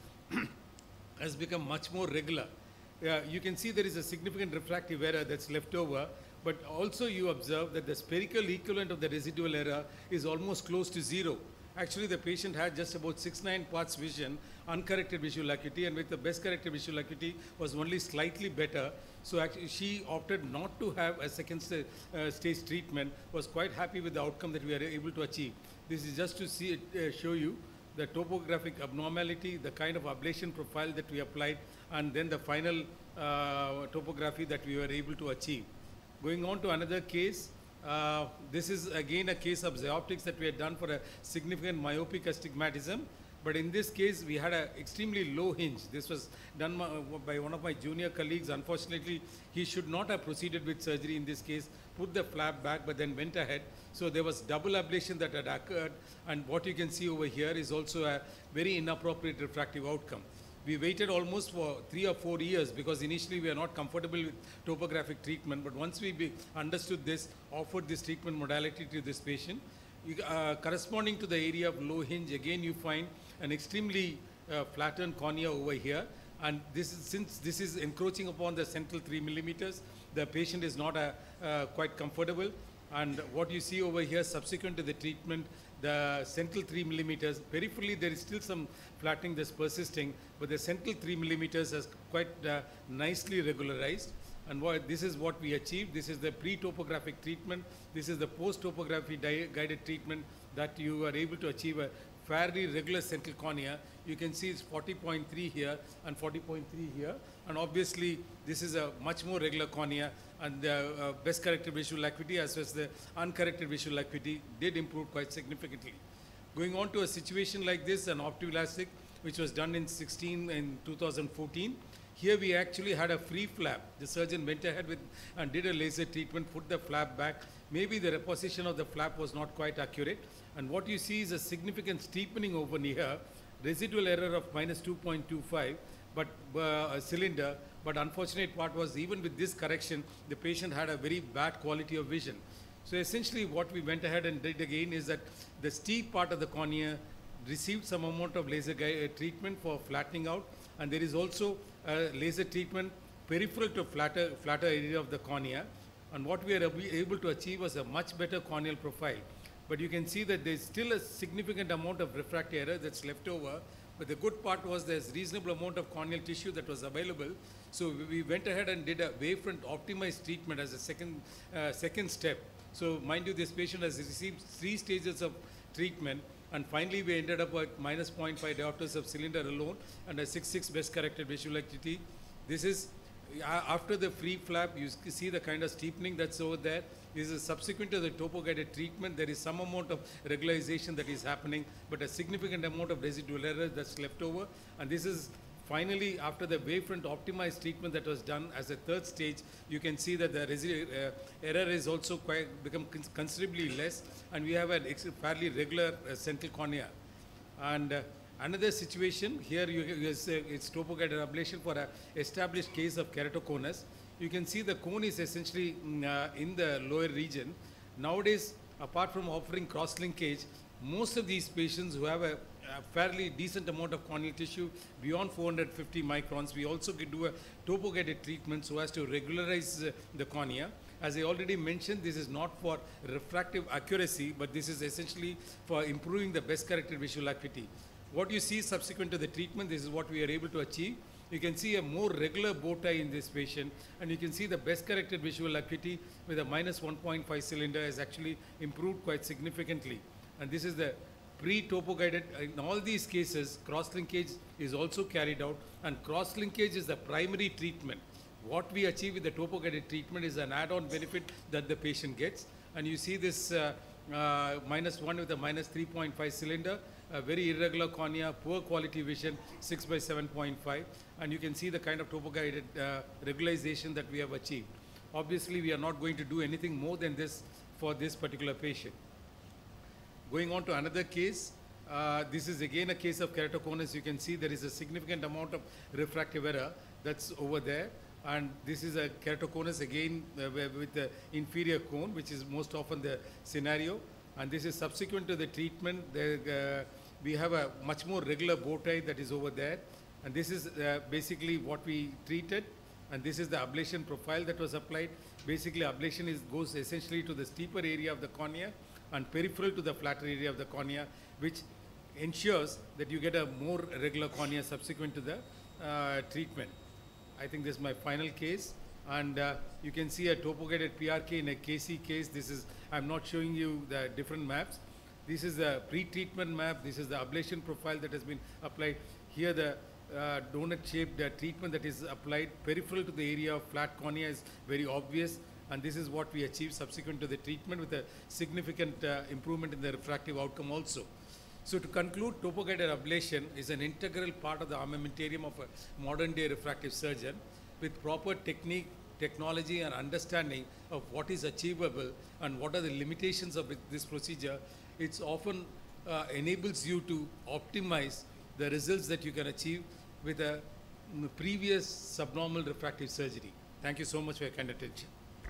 S7: has become much more regular. Uh, you can see there is a significant refractive error that's left over, but also you observe that the spherical equivalent of the residual error is almost close to zero. Actually, the patient had just about six nine parts vision, uncorrected visual acuity, and with the best corrected visual acuity was only slightly better. So actually, she opted not to have a second st uh, stage treatment, was quite happy with the outcome that we are able to achieve. This is just to see it, uh, show you the topographic abnormality, the kind of ablation profile that we applied, and then the final uh, topography that we were able to achieve. Going on to another case, uh, this is again a case of Zeoptics that we had done for a significant myopic astigmatism. But in this case, we had an extremely low hinge. This was done my, by one of my junior colleagues. Unfortunately, he should not have proceeded with surgery in this case, put the flap back, but then went ahead. So there was double ablation that had occurred. And what you can see over here is also a very inappropriate refractive outcome. We waited almost for three or four years because initially we are not comfortable with topographic treatment. But once we be understood this, offered this treatment modality to this patient, you, uh, corresponding to the area of low hinge, again you find an extremely uh, flattened cornea over here. And this is, since this is encroaching upon the central three millimeters, the patient is not uh, uh, quite comfortable. And what you see over here, subsequent to the treatment, the central three millimeters, peripherally there is still some flattening that's persisting, but the central three millimeters has quite uh, nicely regularized. And what, this is what we achieved. This is the pre-topographic treatment. This is the post-topography guided treatment that you are able to achieve a fairly regular central cornea. You can see it's forty point three here and forty point three here. And obviously, this is a much more regular cornea, and the uh, best corrected visual acuity as well as the uncorrected visual acuity did improve quite significantly. Going on to a situation like this, an optoelastic, which was done in sixteen in two thousand fourteen. Here we actually had a free flap. The surgeon went ahead with and did a laser treatment, put the flap back. Maybe the reposition of the flap was not quite accurate. And what you see is a significant steepening over here, residual error of minus two point two five, but uh, a cylinder. But unfortunate part was even with this correction, the patient had a very bad quality of vision. So essentially what we went ahead and did again is that the steep part of the cornea received some amount of laser treatment for flattening out, and there is also a laser treatment peripheral to flatter, flatter area of the cornea. And what we are able to achieve was a much better corneal profile. But you can see that there is still a significant amount of refractive error that's left over. But the good part was there's reasonable amount of corneal tissue that was available. So we went ahead and did a wavefront optimized treatment as a second, uh, second step. So mind you, this patient has received three stages of treatment, and finally we ended up at minus zero point five diopters of cylinder alone and a six point six best corrected visual acuity. This is uh, after the free flap. You see the kind of steepening that's over there. This is subsequent to the topo-guided treatment. There is some amount of regularization that is happening, but a significant amount of residual error that's left over. And this is finally, after the wavefront optimized treatment that was done as a third stage, you can see that the uh, error is also quite become cons considerably less, and we have a fairly regular uh, central cornea. And uh, another situation here, you, you say it's topo-guided ablation for an established case of keratoconus. You can see the cone is essentially mm, uh, in the lower region. Nowadays, apart from offering cross-linkage, most of these patients who have a a fairly decent amount of corneal tissue beyond four hundred fifty microns, we also can do a topo-guided treatment so as to regularize uh, the cornea. As I already mentioned, this is not for refractive accuracy, but this is essentially for improving the best corrected visual acuity. What you see subsequent to the treatment, this is what we are able to achieve. You can see a more regular bow tie in this patient, and you can see the best corrected visual acuity with a minus one point five cylinder has actually improved quite significantly. And this is the pre-topo-guided. In all these cases, cross-linkage is also carried out, and cross-linkage is the primary treatment. What we achieve with the topo-guided treatment is an add-on benefit that the patient gets. And you see this uh, uh, minus one with a minus three point five cylinder, a very irregular cornea, poor quality vision, six by seven point five, and you can see the kind of topo-guided uh, regularization that we have achieved. Obviously, we are not going to do anything more than this for this particular patient. Going on to another case, uh, this is again a case of keratoconus. You can see there is a significant amount of refractive error that's over there. And this is a keratoconus again uh, with the inferior cone, which is most often the scenario. And this is subsequent to the treatment. There, uh, we have a much more regular bow tie that is over there. And this is uh, basically what we treated. And this is the ablation profile that was applied. Basically, ablation is, goes essentially to the steeper area of the cornea and peripheral to the flatter area of the cornea, which ensures that you get a more regular cornea subsequent to the uh, treatment. I think this is my final case, and uh, you can see a topo-guided P R K in a K C case. This is, I'm not showing you the different maps. This is the pre-treatment map. This is the ablation profile that has been applied. Here the uh, donut-shaped uh, treatment that is applied peripheral to the area of flat cornea is very obvious. And this is what we achieved subsequent to the treatment with a significant uh, improvement in the refractive outcome also. So to conclude, topo-guided ablation is an integral part of the armamentarium of a modern day refractive surgeon. With proper technique, technology and understanding of what is achievable and what are the limitations of it, this procedure, it's often uh, enables you to optimize the results that you can achieve with a mm, previous subnormal refractive surgery. Thank you so much for your kind attention.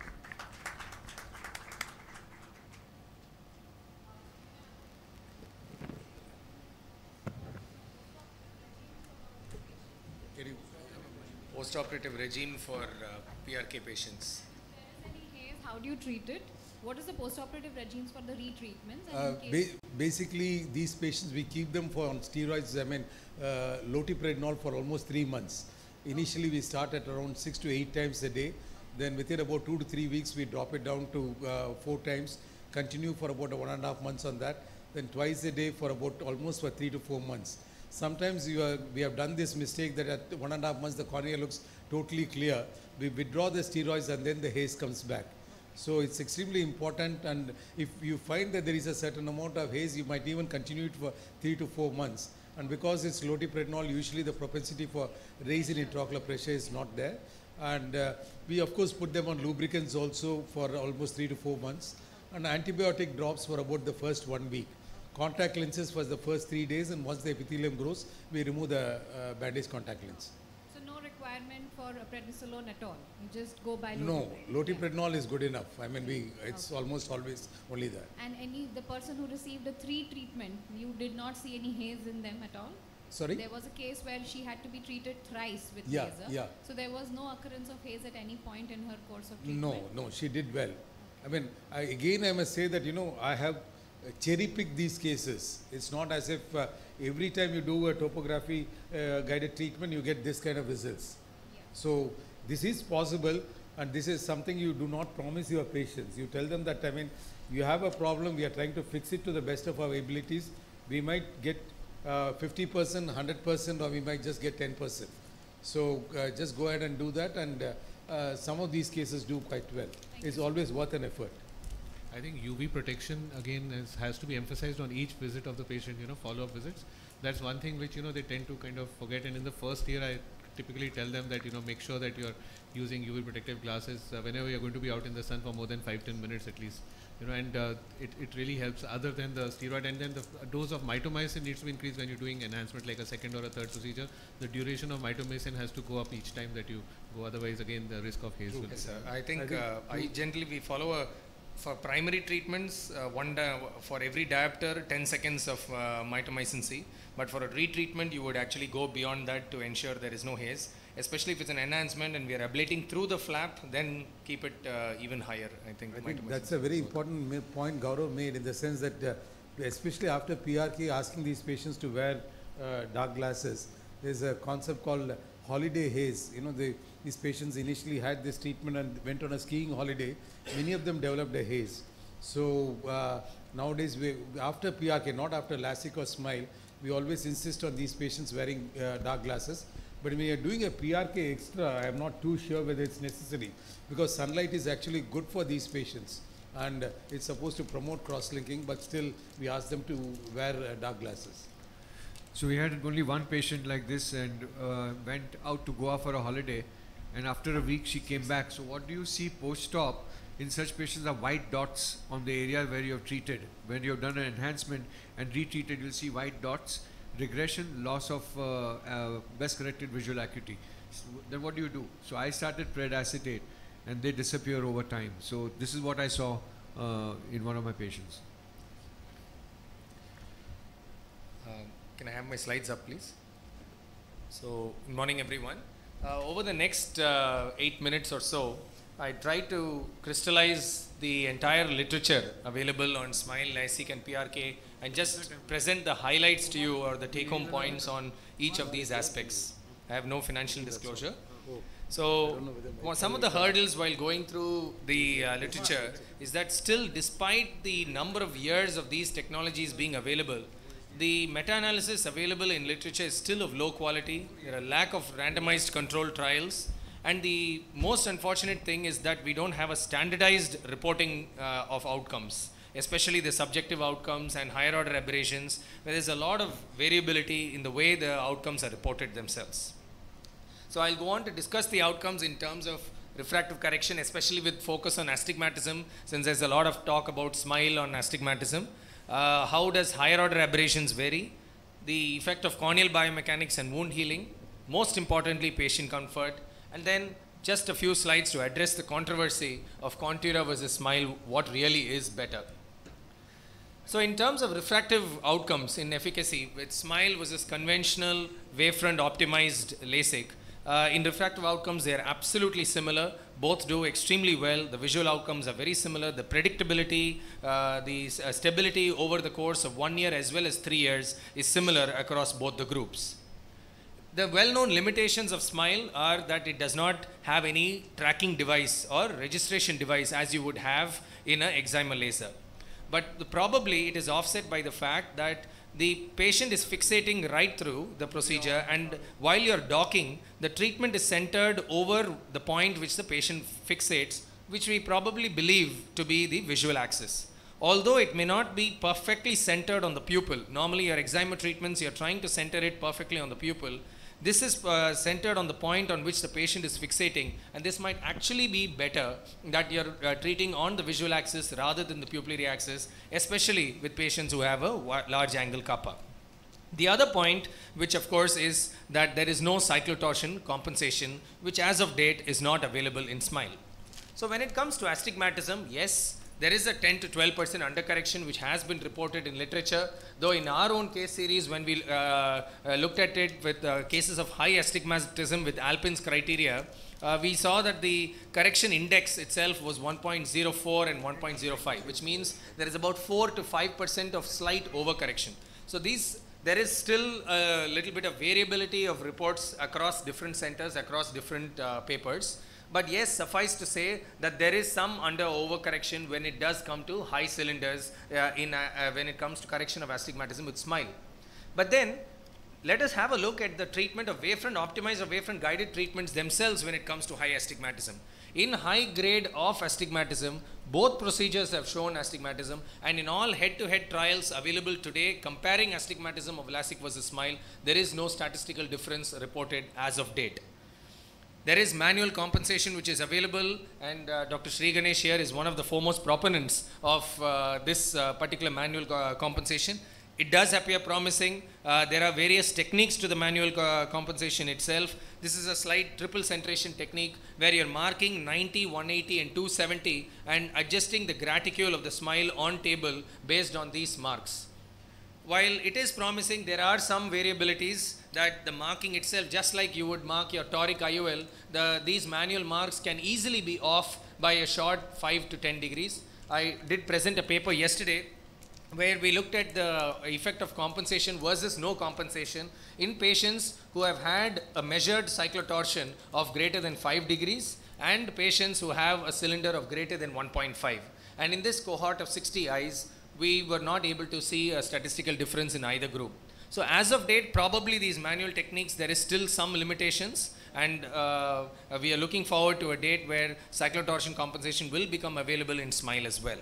S8: Post-operative regime for uh, P R K patients.
S9: If there is any haze, how do you treat it? What is the post-operative regimes for the retreatments? And
S7: Uh,
S9: in
S7: ba
S9: case
S7: basically, these patients, we keep them for on steroids, I mean, uh, loteprednol for almost three months. Initially, we start at around six to eight times a day. Then within about two to three weeks, we drop it down to uh, four times, continue for about one and a half months on that. Then twice a day for about almost for three to four months. Sometimes you are, we have done this mistake that at one and a half months, the cornea looks totally clear. We withdraw the steroids and then the haze comes back. So it's extremely important, and if you find that there is a certain amount of haze, you might even continue it for three to four months. And because it's loteprednol, usually the propensity for raise in intraocular pressure is not there. And uh, we of course put them on lubricants also for almost three to four months, and antibiotic drops for about the first one week. Contact lenses for the first three days, and once the epithelium grows, we remove the uh, bandage contact lens.
S9: so no requirement for a prednisolone at all. You just go by
S7: No,
S9: loteprednol.
S7: loteprednol is good enough. I mean, we it's almost always only that.
S9: And any the person who received a three treatment, you did not see any haze in them at all.
S7: Sorry?
S9: There was a case where she had to be treated thrice with
S7: Yeah,
S9: laser.
S7: yeah.
S9: So there was no occurrence of haze at any point in her course of
S7: No,
S9: treatment.
S7: no, she did well. I mean, I, again, I must say that, you know, I have uh, cherry-picked these cases. It's not as if uh, every time you do a topography uh, guided treatment, you get this kind of results.
S9: Yeah.
S7: So this is possible, and this is something you do not promise your patients. You tell them that, I mean, you have a problem, we are trying to fix it to the best of our abilities. We might get uh, fifty percent, one hundred percent, or we might just get ten percent. So uh, just go ahead and do that, and uh, uh, some of these cases do quite well.
S9: Thank
S7: It's
S9: you.
S7: always worth an effort.
S4: I think U V protection again is, has to be emphasized on each visit of the patient, you know, follow-up visits. That's one thing which, you know, they tend to kind of forget, and in the first year I typically tell them that, you know, make sure that you're using U V protective glasses uh, whenever you're going to be out in the sun for more than five to ten minutes at least, you know, and uh, it, it really helps other than the steroid. And then the f- dose of mitomycin needs to be increased when you're doing enhancement like a second or a third procedure. The duration of mitomycin has to go up each time that you go, otherwise again the risk of haze will
S8: Yes,
S4: be
S8: sir.
S4: there.
S8: I think,
S7: I think
S8: uh, I generally we follow a for primary treatments uh, one di for every diopter ten seconds of uh, mitomycin C, but for a retreatment you would actually go beyond that to ensure there is no haze, especially if it's an enhancement and we are ablating through the flap, then keep it uh, even higher. I think,
S7: I think
S8: mitomycin
S7: that's
S8: C
S7: a very
S8: is good.
S7: important ma- point Gaurav made, in the sense that uh, especially after P R K, asking these patients to wear uh, dark glasses, there's a concept called holiday haze. You know, they, these patients initially had this treatment and went on a skiing holiday. Many of them developed a haze. So uh, nowadays, we, after P R K, not after LASIK or SMILE, we always insist on these patients wearing uh, dark glasses. But when you're doing a P R K extra, I'm not too sure whether it's necessary, because sunlight is actually good for these patients, and uh, it's supposed to promote cross-linking, but still we ask them to wear uh, dark glasses.
S10: So we had only one patient like this, and uh, went out to Goa for a holiday, and after a week she came back. So what do you see post-op in such patients are white dots on the area where you have treated. When you have done an enhancement and retreated, you'll see white dots, regression, loss of uh, uh, best corrected visual acuity. So then what do you do? So I started predacetate, and they disappear over time. So this is what I saw uh, in one of my patients.
S8: Um, can I have my slides up, please? So, good morning, everyone. Uh, over the next uh, eight minutes or so, I try to crystallize the entire literature available on SMILE, LASIK, and P R K, and just present the highlights to you, or the take-home points on each of these aspects. I have no financial disclosure. So, well, some of the hurdles while going through the uh, literature is that still, despite the number of years of these technologies being available, the meta-analysis available in literature is still of low quality. There are lack of randomized controlled trials. And the most unfortunate thing is that we don't have a standardized reporting uh, of outcomes. especially the subjective outcomes and higher order aberrations, where there's a lot of variability in the way the outcomes are reported themselves. So I'll go on to discuss the outcomes in terms of refractive correction, especially with focus on astigmatism, since there's a lot of talk about SMILE on astigmatism. Uh, how does higher order aberrations vary? The effect of corneal biomechanics and wound healing, most importantly patient comfort, and then just a few slides to address the controversy of Contura versus SMILE, what really is better. So in terms of refractive outcomes in efficacy with SMILE versus conventional wavefront optimized LASIK, Uh, in refractive outcomes, they are absolutely similar. Both do extremely well. The visual outcomes are very similar. The predictability, uh, the uh, stability over the course of one year as well as three years is similar across both the groups. The well-known limitations of SMILE are that it does not have any tracking device or registration device as you would have in an excimer laser. But the, probably it is offset by the fact that the patient is fixating right through the procedure, and while you're docking, the treatment is centered over the point which the patient fixates, which we probably believe to be the visual axis. Although it may not be perfectly centered on the pupil, normally your excimer treatments, you're trying to center it perfectly on the pupil. This is uh, centered on the point on which the patient is fixating, and this might actually be better that you're uh, treating on the visual axis rather than the pupillary axis, especially with patients who have a large angle kappa. The other point, which of course is that there is no cyclotorsion compensation, which as of date is not available in SMILE. So when it comes to astigmatism, yes, there is a ten to twelve percent undercorrection which has been reported in literature, though in our own case series when we uh, uh, looked at it with uh, cases of high astigmatism with Alpin's criteria, uh, we saw that the correction index itself was one point zero four and one point zero five, which means there is about four to five percent of slight overcorrection. So these, there is still a little bit of variability of reports across different centers, across different uh, papers. But yes, suffice to say that there is some under overcorrection when it does come to high cylinders uh, in uh, uh, when it comes to correction of astigmatism with SMILE. But then let us have a look at the treatment of wavefront optimized or wavefront guided treatments themselves when it comes to high astigmatism. In high grade of astigmatism, both procedures have shown astigmatism, and in all head-to-head trials available today comparing astigmatism of LASIK versus SMILE, there is no statistical difference reported as of date. There is manual compensation which is available, and uh, Doctor Sri Ganesh here is one of the foremost proponents of uh, this uh, particular manual uh, compensation. It does appear promising. Uh, there are various techniques to the manual uh, compensation itself. This is a slight triple centration technique where you're marking ninety, one eighty and two seventy and adjusting the graticule of the SMILE on table based on these marks. While it is promising, there are some variabilities that the marking itself, just like you would mark your toric I O L, the, these manual marks can easily be off by a short five to ten degrees. I did present a paper yesterday where we looked at the effect of compensation versus no compensation in patients who have had a measured cyclotorsion of greater than five degrees and patients who have a cylinder of greater than one point five. And in this cohort of sixty eyes, we were not able to see a statistical difference in either group. So as of date, probably these manual techniques, there is still some limitations, and uh, we are looking forward to a date where cyclotorsion compensation will become available in SMILE as well.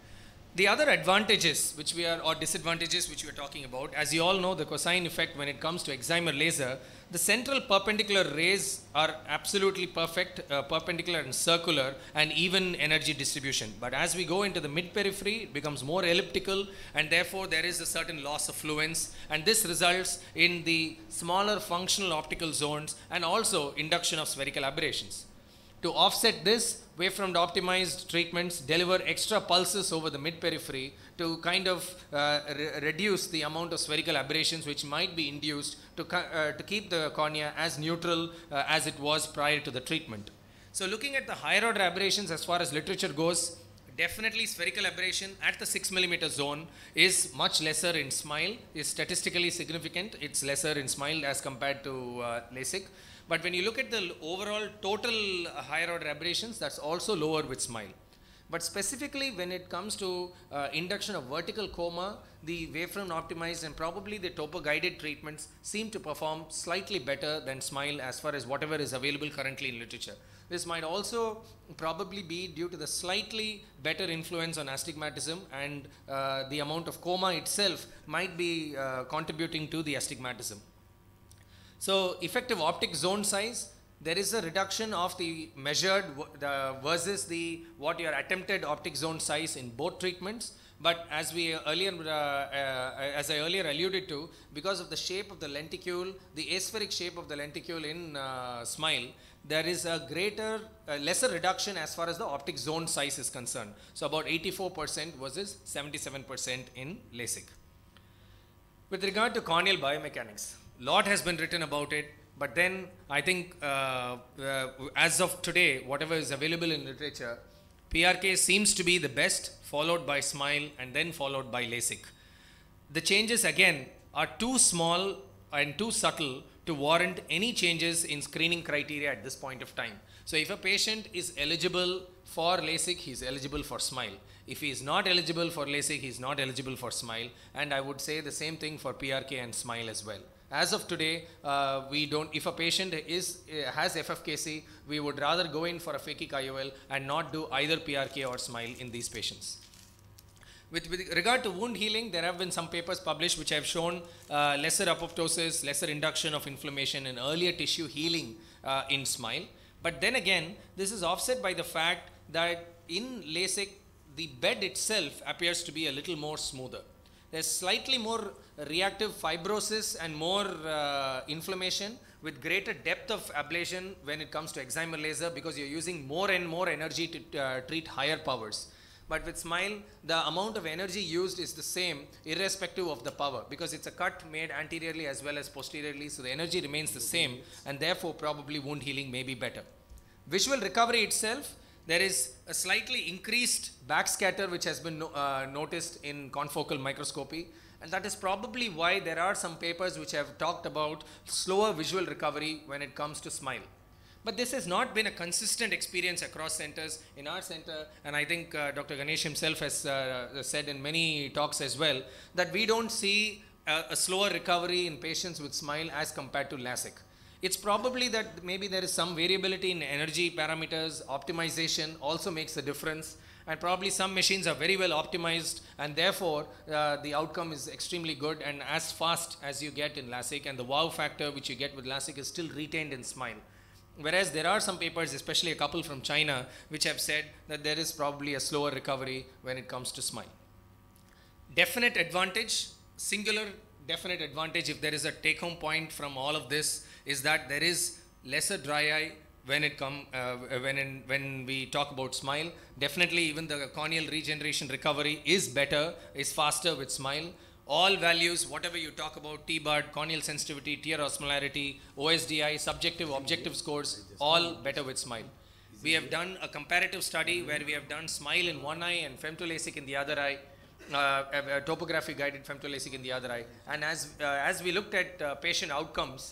S8: The other advantages which we are, or disadvantages which we are talking about, as you all know, the cosine effect when it comes to excimer laser, the central perpendicular rays are absolutely perfect, uh, perpendicular and circular and even energy distribution. But as we go into the mid-periphery, it becomes more elliptical, and therefore there is a certain loss of fluence, and this results in the smaller functional optical zones and also induction of spherical aberrations. To offset this, wavefront optimized treatments deliver extra pulses over the mid-periphery to kind of uh, re reduce the amount of spherical aberrations which might be induced to, uh, to keep the cornea as neutral uh, as it was prior to the treatment. So looking at the higher order aberrations as far as literature goes, definitely spherical aberration at the six millimeter zone is much lesser in SMILE, is statistically significant. It's lesser in SMILE as compared to uh, LASIK. But when you look at the overall total higher order aberrations, that's also lower with SMILE. But specifically when it comes to uh, induction of vertical coma, the wavefront optimized and probably the topo guided treatments seem to perform slightly better than SMILE as far as whatever is available currently in literature. This might also probably be due to the slightly better influence on astigmatism, and uh, the amount of coma itself might be uh, contributing to the astigmatism. So effective optic zone size, there is a reduction of the measured the versus the what your attempted optic zone size in both treatments. But as we earlier, uh, uh, as I earlier alluded to, because of the shape of the lenticule, the aspheric shape of the lenticule in uh, SMILE, there is a greater, uh, lesser reduction as far as the optic zone size is concerned. So about eighty-four percent versus seventy-seven percent in LASIK. With regard to corneal biomechanics, lot has been written about it. But then I think uh, uh, as of today, whatever is available in literature, P R K seems to be the best, followed by SMILE and then followed by LASIK. The changes again are too small and too subtle to warrant any changes in screening criteria at this point of time. So if a patient is eligible for LASIK, he is eligible for SMILE. If he is not eligible for LASIK, he is not eligible for SMILE. And I would say the same thing for P R K and SMILE as well. As of today, uh, we don't, if a patient is, uh, has F F K C, we would rather go in for a phakic I O L and not do either P R K or SMILE in these patients. With, with regard to wound healing, there have been some papers published which have shown uh, lesser apoptosis, lesser induction of inflammation and earlier tissue healing uh, in SMILE. But then again, this is offset by the fact that in LASIK, the bed itself appears to be a little more smoother. There's slightly more reactive fibrosis and more uh, inflammation with greater depth of ablation when it comes to excimer laser, because you're using more and more energy to uh, treat higher powers. But with SMILE, the amount of energy used is the same irrespective of the power, because it's a cut made anteriorly as well as posteriorly, so the energy remains the same, and therefore probably wound healing may be better. Visual recovery itself, there is a slightly increased backscatter which has been no, uh, noticed in confocal microscopy, and that is probably why there are some papers which have talked about slower visual recovery when it comes to SMILE. But this has not been a consistent experience across centers. In our center, and I think uh, Doctor Ganesh himself has uh, said in many talks as well, that we don't see a, a slower recovery in patients with SMILE as compared to LASIK. It's probably that maybe there is some variability in energy parameters, optimization also makes a difference, and probably some machines are very well optimized, and therefore uh, the outcome is extremely good and as fast as you get in LASIK, and the wow factor which you get with LASIK is still retained in SMILE. Whereas there are some papers, especially a couple from China, which have said that there is probably a slower recovery when it comes to SMILE. Definite advantage, singular definite advantage, if there is a take-home point from all of this, is that there is lesser dry eye when it come uh, when in, when we talk about SMILE. Definitely, even the corneal regeneration recovery is better, is faster with SMILE. All values, whatever you talk about, T bar, corneal sensitivity, tear osmolarity, O S D I, subjective, objective scores, all better with SMILE. We have done a comparative study where we have done SMILE in one eye and femtoLASIK in the other eye, uh, topography guided femtoLASIK in the other eye. And as, uh, as we looked at uh, patient outcomes,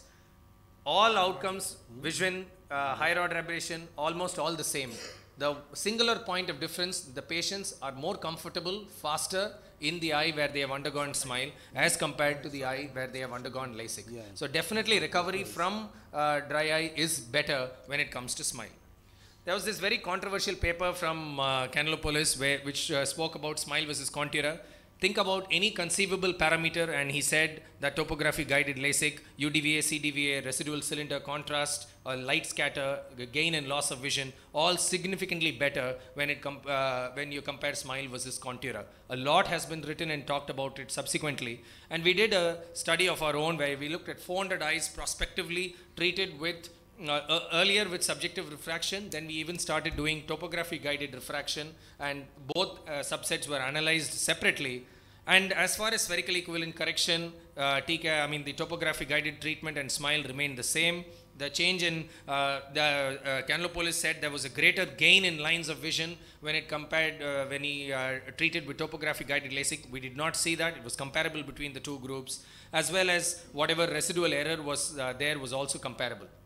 S8: all outcomes, vision, uh, higher order aberration, almost all the same. The singular point of difference, the patients are more comfortable, faster in the eye where they have undergone SMILE as compared to the eye where they have undergone LASIK. Yeah. So definitely recovery from uh, dry eye is better when it comes to SMILE. There was this very controversial paper from uh, Kanellopoulos where, which uh, spoke about SMILE versus Contura. Think about any conceivable parameter, and he said that topography guided LASIK, U D V A, C D V A, residual cylinder, contrast, uh, light scatter, gain and loss of vision, all significantly better when, it com uh, when you compare SMILE versus Contura. A lot has been written and talked about it subsequently. And we did a study of our own where we looked at four hundred eyes prospectively treated with Uh, uh, earlier with subjective refraction, then we even started doing topography guided refraction, and both uh, subsets were analyzed separately. And as far as spherical equivalent correction, uh, T K, I mean the topography guided treatment and SMILE remained the same. The change in, uh, the uh, Kanellopoulos said there was a greater gain in lines of vision when it compared, uh, when he uh, treated with topography guided LASIK. We did not see that. It was comparable between the two groups, as well as whatever residual error was uh, there was also comparable.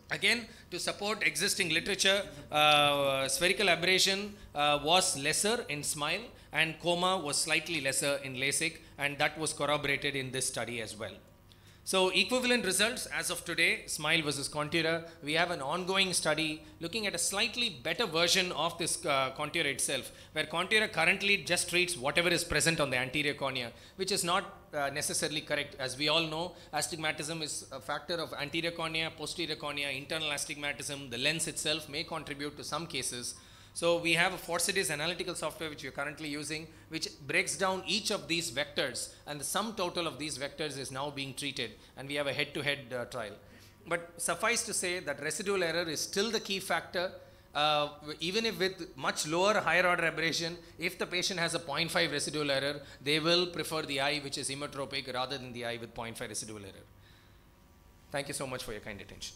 S8: Again, to support existing literature, uh, spherical aberration uh, was lesser in SMILE and coma was slightly lesser in LASIK, and that was corroborated in this study as well. So equivalent results as of today, SMILE versus Contura. We have an ongoing study looking at a slightly better version of this uh, Contura itself, where Contura currently just treats whatever is present on the anterior cornea, which is not uh, necessarily correct. As we all know, astigmatism is a factor of anterior cornea, posterior cornea, internal astigmatism. The lens itself may contribute to some cases. So we have a Forcidis analytical software which we are currently using, which breaks down each of these vectors, and the sum total of these vectors is now being treated, and we have a head-to-head uh, trial. But suffice to say that residual error is still the key factor, uh, even if with much lower higher order aberration. If the patient has a zero point five residual error, they will prefer the eye which is emmetropic rather than the eye with zero point five residual error. Thank you so much for your kind attention.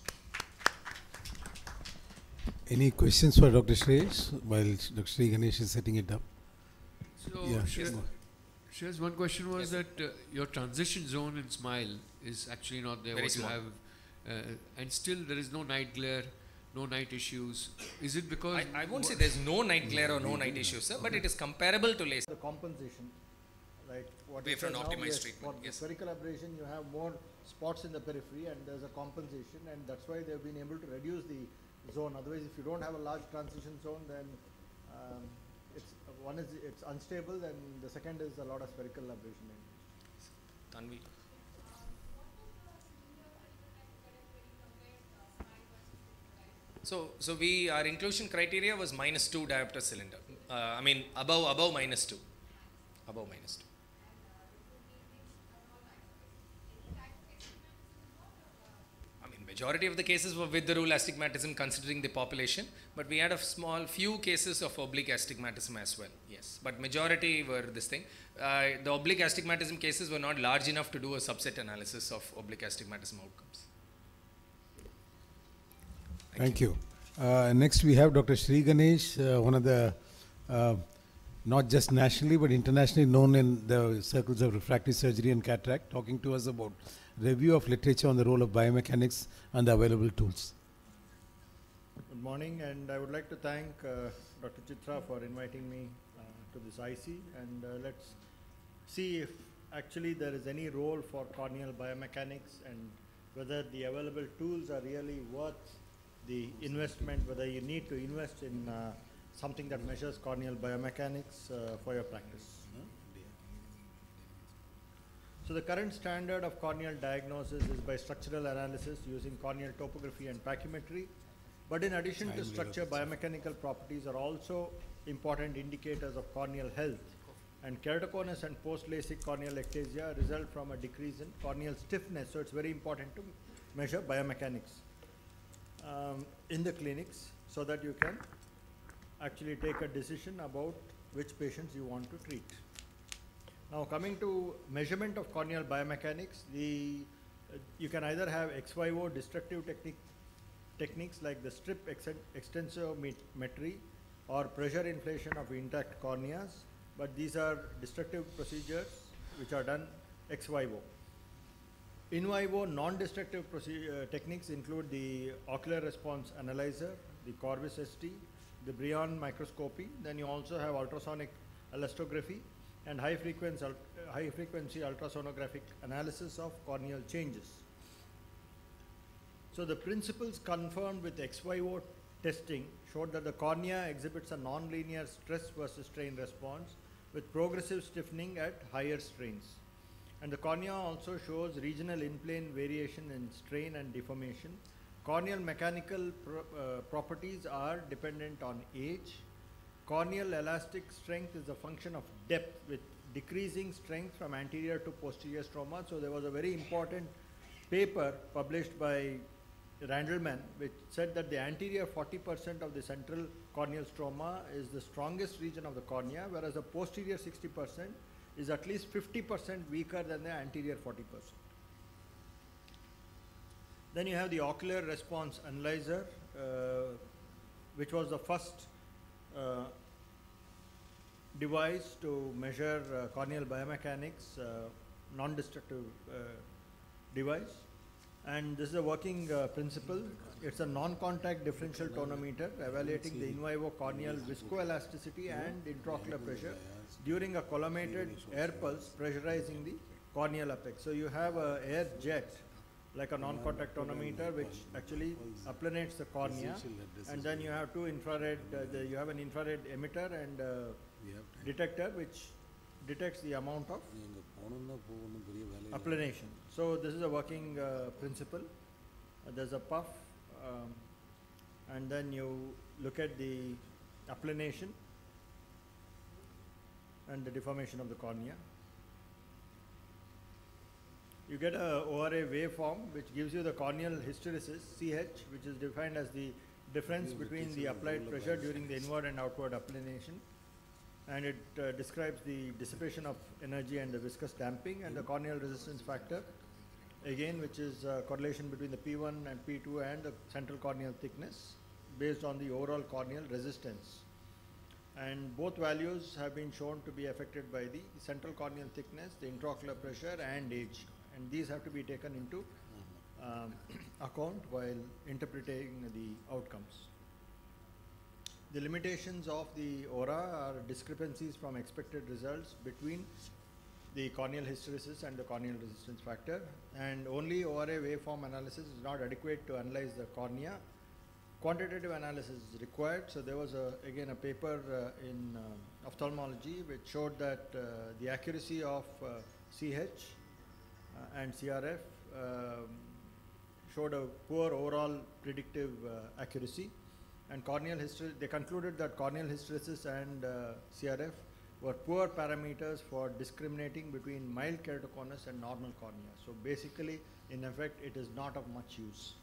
S3: Any questions for Doctor Shreyash while Doctor Sri Ganesh is setting it up?
S10: So,
S3: Yeah,
S10: Shreyas,
S3: sure.
S10: Shreyas, one question was
S8: Yes.
S10: that uh, your transition zone in SMILE is actually not there.
S8: Very
S10: what
S8: small.
S10: you have, uh, and still there is no night glare, no night issues. Is it because
S8: I, I won't say there's no night glare or no night issues, sir, but it is comparable to LASIK.
S11: The compensation, like what
S8: Way
S11: you
S8: for
S11: said
S8: an
S11: now,
S8: optimized
S11: yes,
S8: treatment,
S11: for
S8: yes.
S11: spherical aberration, you have more spots in the periphery, and there's a compensation, and that's why they've been able to reduce the zone. Otherwise, if you don't have a large transition zone, then um, it's one is it's unstable, and the second is a lot of spherical aberration.
S8: Tanvi. So, so we, our inclusion criteria was minus two diopter cylinder. Uh, I mean, above, above minus two. Above minus two. I mean, majority of the cases were with the rule astigmatism considering the population, but we had a small few cases of oblique astigmatism as well. Yes, but majority were this thing. Uh, the oblique astigmatism cases were not large enough to do a subset analysis of oblique astigmatism outcomes.
S3: Thank you. Uh, next we have Doctor Sri Ganesh, uh, one of the uh, not just nationally but internationally known in the circles of refractive surgery and cataract, talking to us about review of literature on the role of biomechanics and the available tools.
S11: Good morning, and I would like to thank uh, Doctor Chitra for inviting me uh, to this I C, and uh, let's see if actually there is any role for corneal biomechanics and whether the available tools are really worth the investment, whether you need to invest in uh, something that measures corneal biomechanics uh, for your practice. So the current standard of corneal diagnosis is by structural analysis using corneal topography and pachymetry. But in addition to structure, biomechanical properties are also important indicators of corneal health. And keratoconus and post-LASIK corneal ectasia result from a decrease in corneal stiffness. So it's very important to measure biomechanics um, in the clinics so that you can actually take a decision about which patients you want to treat. Now coming to measurement of corneal biomechanics, the, uh, you can either have ex vivo destructive technique, techniques like the strip extensometry or pressure inflation of intact corneas, but these are destructive procedures which are done ex vivo. In vivo non-destructive uh, techniques include the ocular response analyzer, the Corvis S T, the Brion microscopy, then you also have ultrasonic elastography and high frequency, uh, high frequency ultrasonographic analysis of corneal changes. So the principles confirmed with ex vivo testing showed that the cornea exhibits a nonlinear stress versus strain response with progressive stiffening at higher strains. And the cornea also shows regional in-plane variation in strain and deformation. Corneal mechanical pro uh, properties are dependent on age. Corneal elastic strength is a function of depth with decreasing strength from anterior to posterior stroma. So there was a very important paper published by Randleman which said that the anterior forty percent of the central corneal stroma is the strongest region of the cornea, whereas the posterior sixty percent is at least fifty percent weaker than the anterior forty percent. Then you have the ocular response analyzer, uh, which was the first uh, device to measure uh, corneal biomechanics, uh, non-destructive uh, device. And this is a working uh, principle. It's a non-contact differential tonometer evaluating the in vivo corneal viscoelasticity and intraocular pressure during a collimated air pulse pressurizing the corneal apex. So you have a air jet like a non-contact tonometer which actually applanates the cornea, and then you have two infrared, uh, the, you have an infrared emitter and uh, detector which detects the amount of applanation. So this is a working uh, principle. Uh, there's a puff um, and then you look at the applanation and the deformation of the cornea. You get a O R A waveform which gives you the corneal hysteresis C H, which is defined as the difference between the applied pressure during the inward and outward applanation, and it uh, describes the dissipation of energy and the viscous damping, and the corneal resistance factor again, which is uh, correlation between the P one and P two and the central corneal thickness based on the overall corneal resistance. And both values have been shown to be affected by the central corneal thickness, the intraocular pressure and age, and these have to be taken into um, account while interpreting the outcomes. The limitations of the O R A are discrepancies from expected results between the corneal hysteresis and the corneal resistance factor, and only O R A waveform analysis is not adequate to analyze the cornea. Quantitative analysis is required. So there was a, again a paper uh, in uh, ophthalmology which showed that uh, the accuracy of uh, C H uh, and C R F um, showed a poor overall predictive uh, accuracy, and corneal hysteresis, they concluded that corneal hysteresis and uh, C R F were poor parameters for discriminating between mild keratoconus and normal cornea. So basically, in effect, it is not of much use.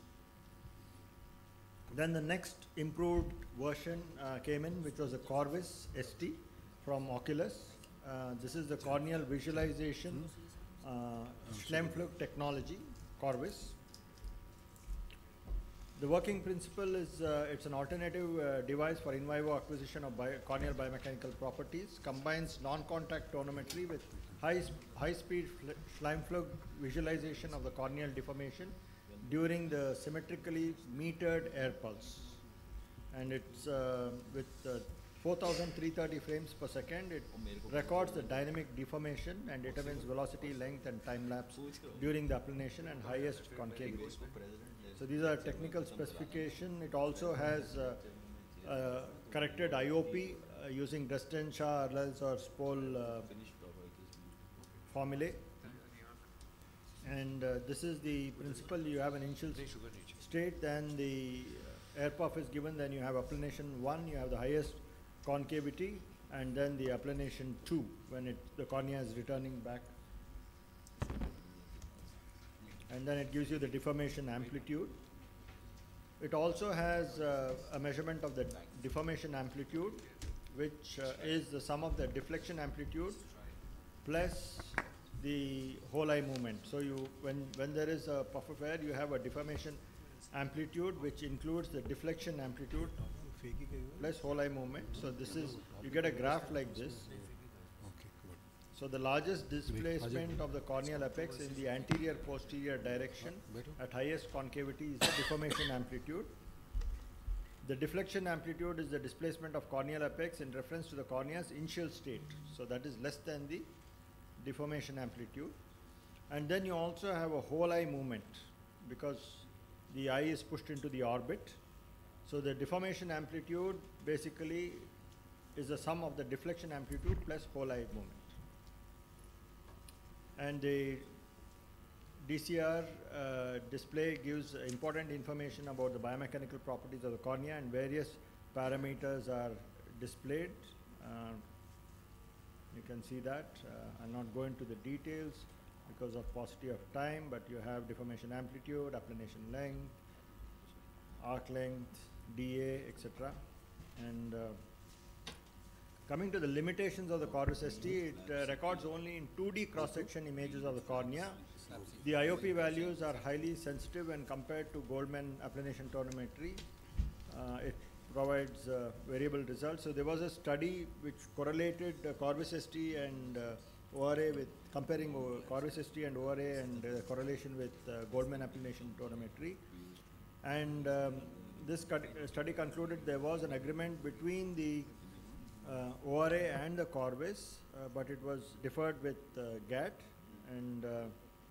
S11: Then the next improved version uh, came in, which was a Corvus S T from Oculus. Uh, this is the corneal visualization uh, Schlemflug technology, Corvus. The working principle is uh, it's an alternative uh, device for in vivo acquisition of bio corneal biomechanical properties, combines non-contact tonometry with high, high speed Schleimpflug visualization of the corneal deformation during the symmetrically metered air pulse. And it's uh, with uh, four thousand three hundred thirty frames per second, it records the dynamic deformation and determines velocity, length and time lapse during the applanation and highest concavity. So these are technical specification. It also has uh, uh, corrected I O P uh, using Dresden, Shah, Arlels or Spohl uh, formulae. And uh, this is the principle. You have an initial state, then the uh, air puff is given, then you have applanation one, you have the highest concavity, and then the applanation two when it, the cornea is returning back. And then it gives you the deformation amplitude. It also has uh, a measurement of the deformation amplitude, which uh, is the sum of the deflection amplitude plus the whole eye movement. So you, when, when there is a puff of air, you have a deformation amplitude which includes the deflection amplitude plus whole eye movement. So this is, you get a graph like this. So the largest displacement of the corneal apex in the anterior posterior direction at highest concavity is the deformation amplitude. The deflection amplitude is the displacement of corneal apex in reference to the cornea's initial state. So that is less than the deformation amplitude. And then you also have a whole eye movement because the eye is pushed into the orbit. So the deformation amplitude basically is the sum of the deflection amplitude plus whole eye movement. And the D C R uh, display gives important information about the biomechanical properties of the cornea, and various parameters are displayed. Uh, you can see that. Uh, I'll not go into the details because of paucity of time, but you have deformation amplitude, applanation length, arc length, D A, et cetera. And uh, coming to the limitations of the Corvus S T, it uh, records only in two D cross-section images of the cornea. The I O P values are highly sensitive when compared to Goldman applanation tonometry. Uh, it provides uh, variable results. So there was a study which correlated uh, Corvus S T and uh, O R A with comparing O- Corvus S T and O R A and uh, correlation with uh, Goldman appellation tonometry. And um, this cut- uh, study concluded there was an agreement between the uh, O R A and the Corvus, uh, but it was deferred with uh, G A T, and uh,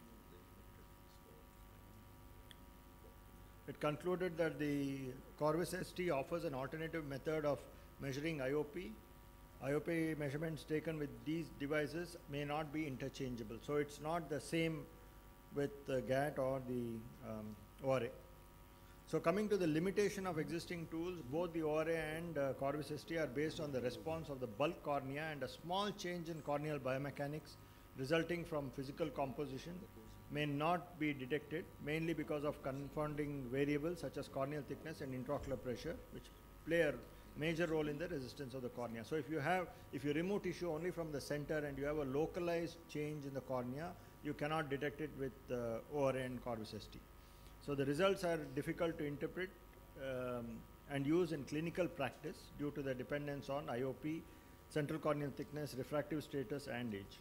S11: it concluded that the Corvus S T offers an alternative method of measuring I O P. I O P measurements taken with these devices may not be interchangeable. So it's not the same with the G A T or the um, O R A. So coming to the limitation of existing tools, both the O R A and uh, Corvus S T are based on the response of the bulk cornea and a small change in corneal biomechanics resulting from physical composition may not be detected, mainly because of confounding variables such as corneal thickness and intraocular pressure, which play a major role in the resistance of the cornea. So if you have, if you remove tissue only from the center and you have a localized change in the cornea, you cannot detect it with uh, O R A and Corvus S T. So the results are difficult to interpret um, and use in clinical practice due to the dependence on I O P, central corneal thickness, refractive status, and age.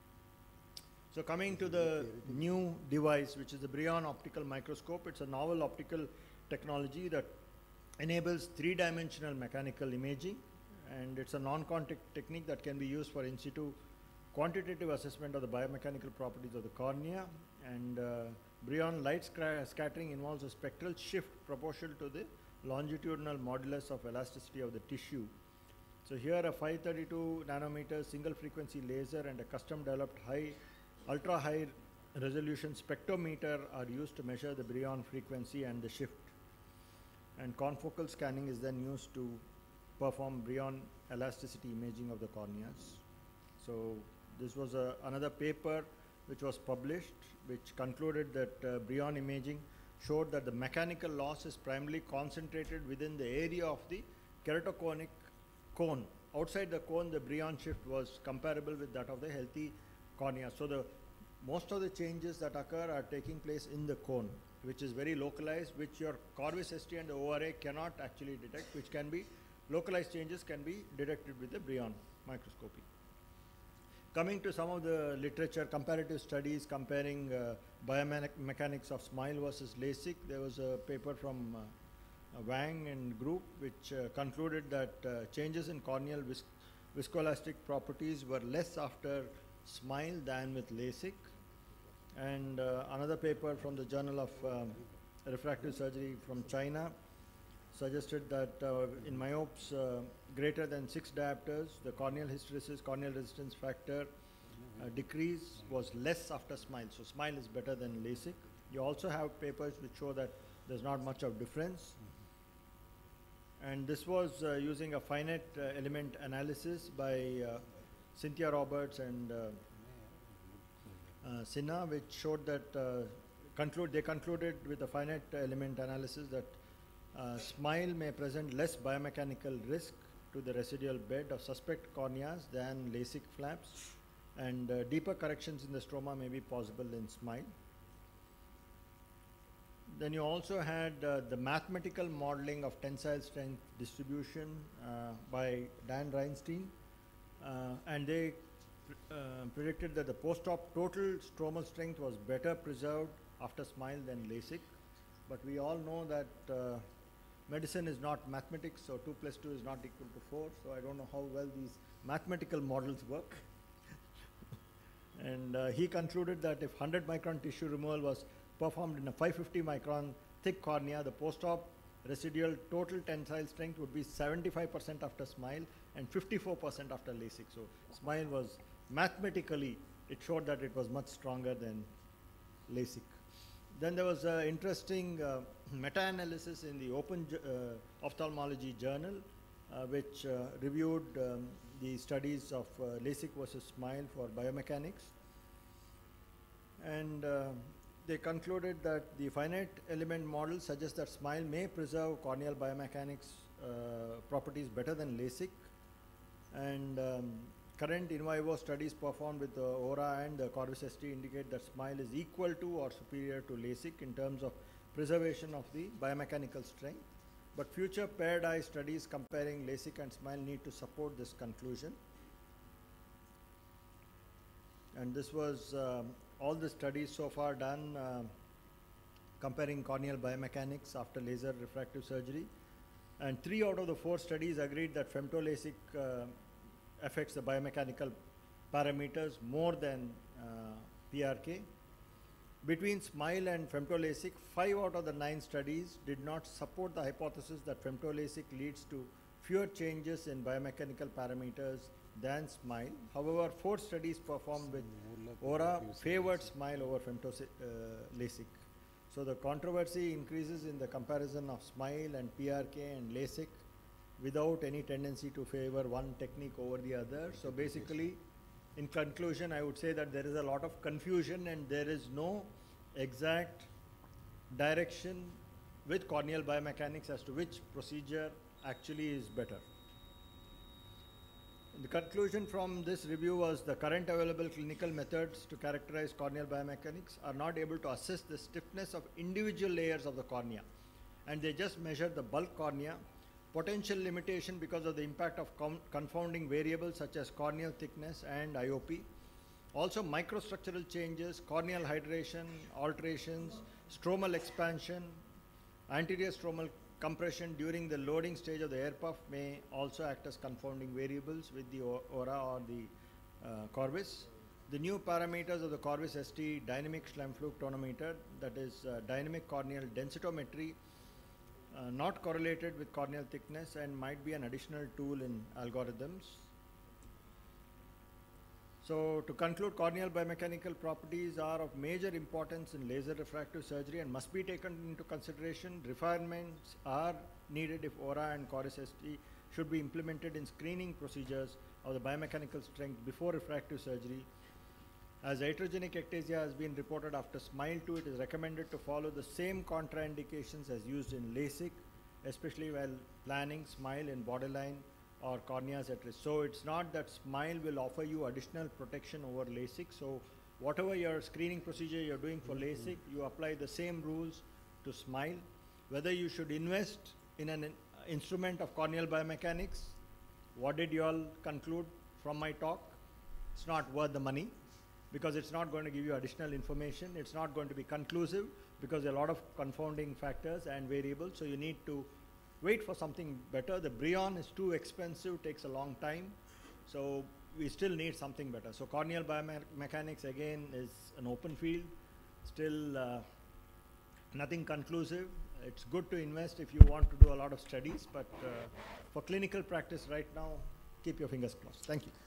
S11: So coming to the new device, which is the Brion optical microscope, it's a novel optical technology that enables three-dimensional mechanical imaging, and it's a non-contact technique that can be used for in situ quantitative assessment of the biomechanical properties of the cornea. And uh, Brion light scattering involves a spectral shift proportional to the longitudinal modulus of elasticity of the tissue. So here a five thirty-two nanometer single frequency laser and a custom developed high, ultra high resolution spectrometer are used to measure the Brion frequency and the shift. And confocal scanning is then used to perform Brion elasticity imaging of the corneas. So this was a, another paper which was published, which concluded that uh, Brion imaging showed that the mechanical loss is primarily concentrated within the area of the keratoconic cone. Outside the cone, the Brion shift was comparable with that of the healthy cornea. So the most of the changes that occur are taking place in the cone, which is very localized, which your Corvus S T and the O R A cannot actually detect, which can be, localized changes can be detected with the Brion microscopy. Coming to some of the literature, comparative studies comparing uh, biomechanics of SMILE versus LASIK, there was a paper from uh, Wang and group which uh, concluded that uh, changes in corneal vis viscoelastic properties were less after SMILE than with LASIK. And uh, another paper from the Journal of um, Refractive Surgery from China suggested that uh, in myopes uh, greater than six diopters, the corneal hysteresis, corneal resistance factor uh, decrease was less after SMILE. So SMILE is better than LASIK. You also have papers which show that there's not much of difference. And this was uh, using a finite uh, element analysis by uh, Cynthia Roberts and uh, uh, Sinha, which showed that uh, conclude they concluded with a finite element analysis that uh, SMILE may present less biomechanical risk to the residual bed of suspect corneas than LASIK flaps, and uh, deeper corrections in the stroma may be possible in SMILE. Then you also had uh, the mathematical modeling of tensile strength distribution uh, by Dan Reinstein, uh, and they uh, predicted that the post-op total stromal strength was better preserved after SMILE than LASIK. But we all know that uh, medicine is not mathematics, so two plus two is not equal to four, so I don't know how well these mathematical models work. And uh, he concluded that if one hundred micron tissue removal was performed in a five fifty micron thick cornea, the post-op residual total tensile strength would be seventy-five percent after SMILE and fifty-four percent after LASIK. So SMILE was mathematically, it showed that it was much stronger than LASIK. Then there was an interesting uh, meta-analysis in the Open uh, Ophthalmology Journal, uh, which uh, reviewed um, the studies of uh, LASIK versus SMILE for biomechanics. And uh, they concluded that the finite element model suggests that SMILE may preserve corneal biomechanics uh, properties better than LASIK. And um, current in vivo studies performed with the O R A and the Corvus S T indicate that SMILE is equal to or superior to LASIK in terms of preservation of the biomechanical strength. But future paired eye studies comparing LASIK and SMILE need to support this conclusion. and this was um, all the studies so far done um, comparing corneal biomechanics after laser refractive surgery. And three out of the four studies agreed that femtoLASIK uh, affects the biomechanical parameters more than uh, P R K. Between SMILE and femtoLASIK, five out of the nine studies did not support the hypothesis that femtoLASIK leads to fewer changes in biomechanical parameters than SMILE. However, four studies performed with ORA favored SMILE over femtoLASIK. So the controversy increases in the comparison of SMILE and P R K and LASIK without any tendency to favor one technique over the other. So basically, in conclusion, I would say that there is a lot of confusion and there is no exact direction with corneal biomechanics as to which procedure actually is better. The conclusion from this review was the current available clinical methods to characterize corneal biomechanics are not able to assess the stiffness of individual layers of the cornea, and they just measure the bulk cornea. Potential limitation because of the impact of confounding variables such as corneal thickness and I O P. Also microstructural changes, corneal hydration, alterations, stromal expansion, anterior stromal compression during the loading stage of the air puff may also act as confounding variables with the ORA or the uh, Corvus. The new parameters of the Corvus S T dynamic Schleimpflug tonometer, that is uh, dynamic corneal densitometry, uh, not correlated with corneal thickness and might be an additional tool in algorithms. So to conclude, corneal biomechanical properties are of major importance in laser refractive surgery and must be taken into consideration. Refinements are needed if ORA and Corvus S T should be implemented in screening procedures of the biomechanical strength before refractive surgery. As iatrogenic ectasia has been reported after SMILE two, it is recommended to follow the same contraindications as used in LASIK, especially while planning SMILE in borderline or corneas at risk. So it's not that SMILE will offer you additional protection over LASIK. So whatever your screening procedure you're doing for LASIK, you apply the same rules to SMILE. Whether you should invest in an in instrument of corneal biomechanics, what did you all conclude from my talk? It's not worth the money because it's not going to give you additional information. It's not going to be conclusive because there are a lot of confounding factors and variables. So you need to wait for something better. The Brion is too expensive, takes a long time. So we still need something better. So corneal biomechanics again is an open field, still uh, nothing conclusive. It's good to invest if you want to do a lot of studies, but uh, for clinical practice right now, keep your fingers crossed. Thank you.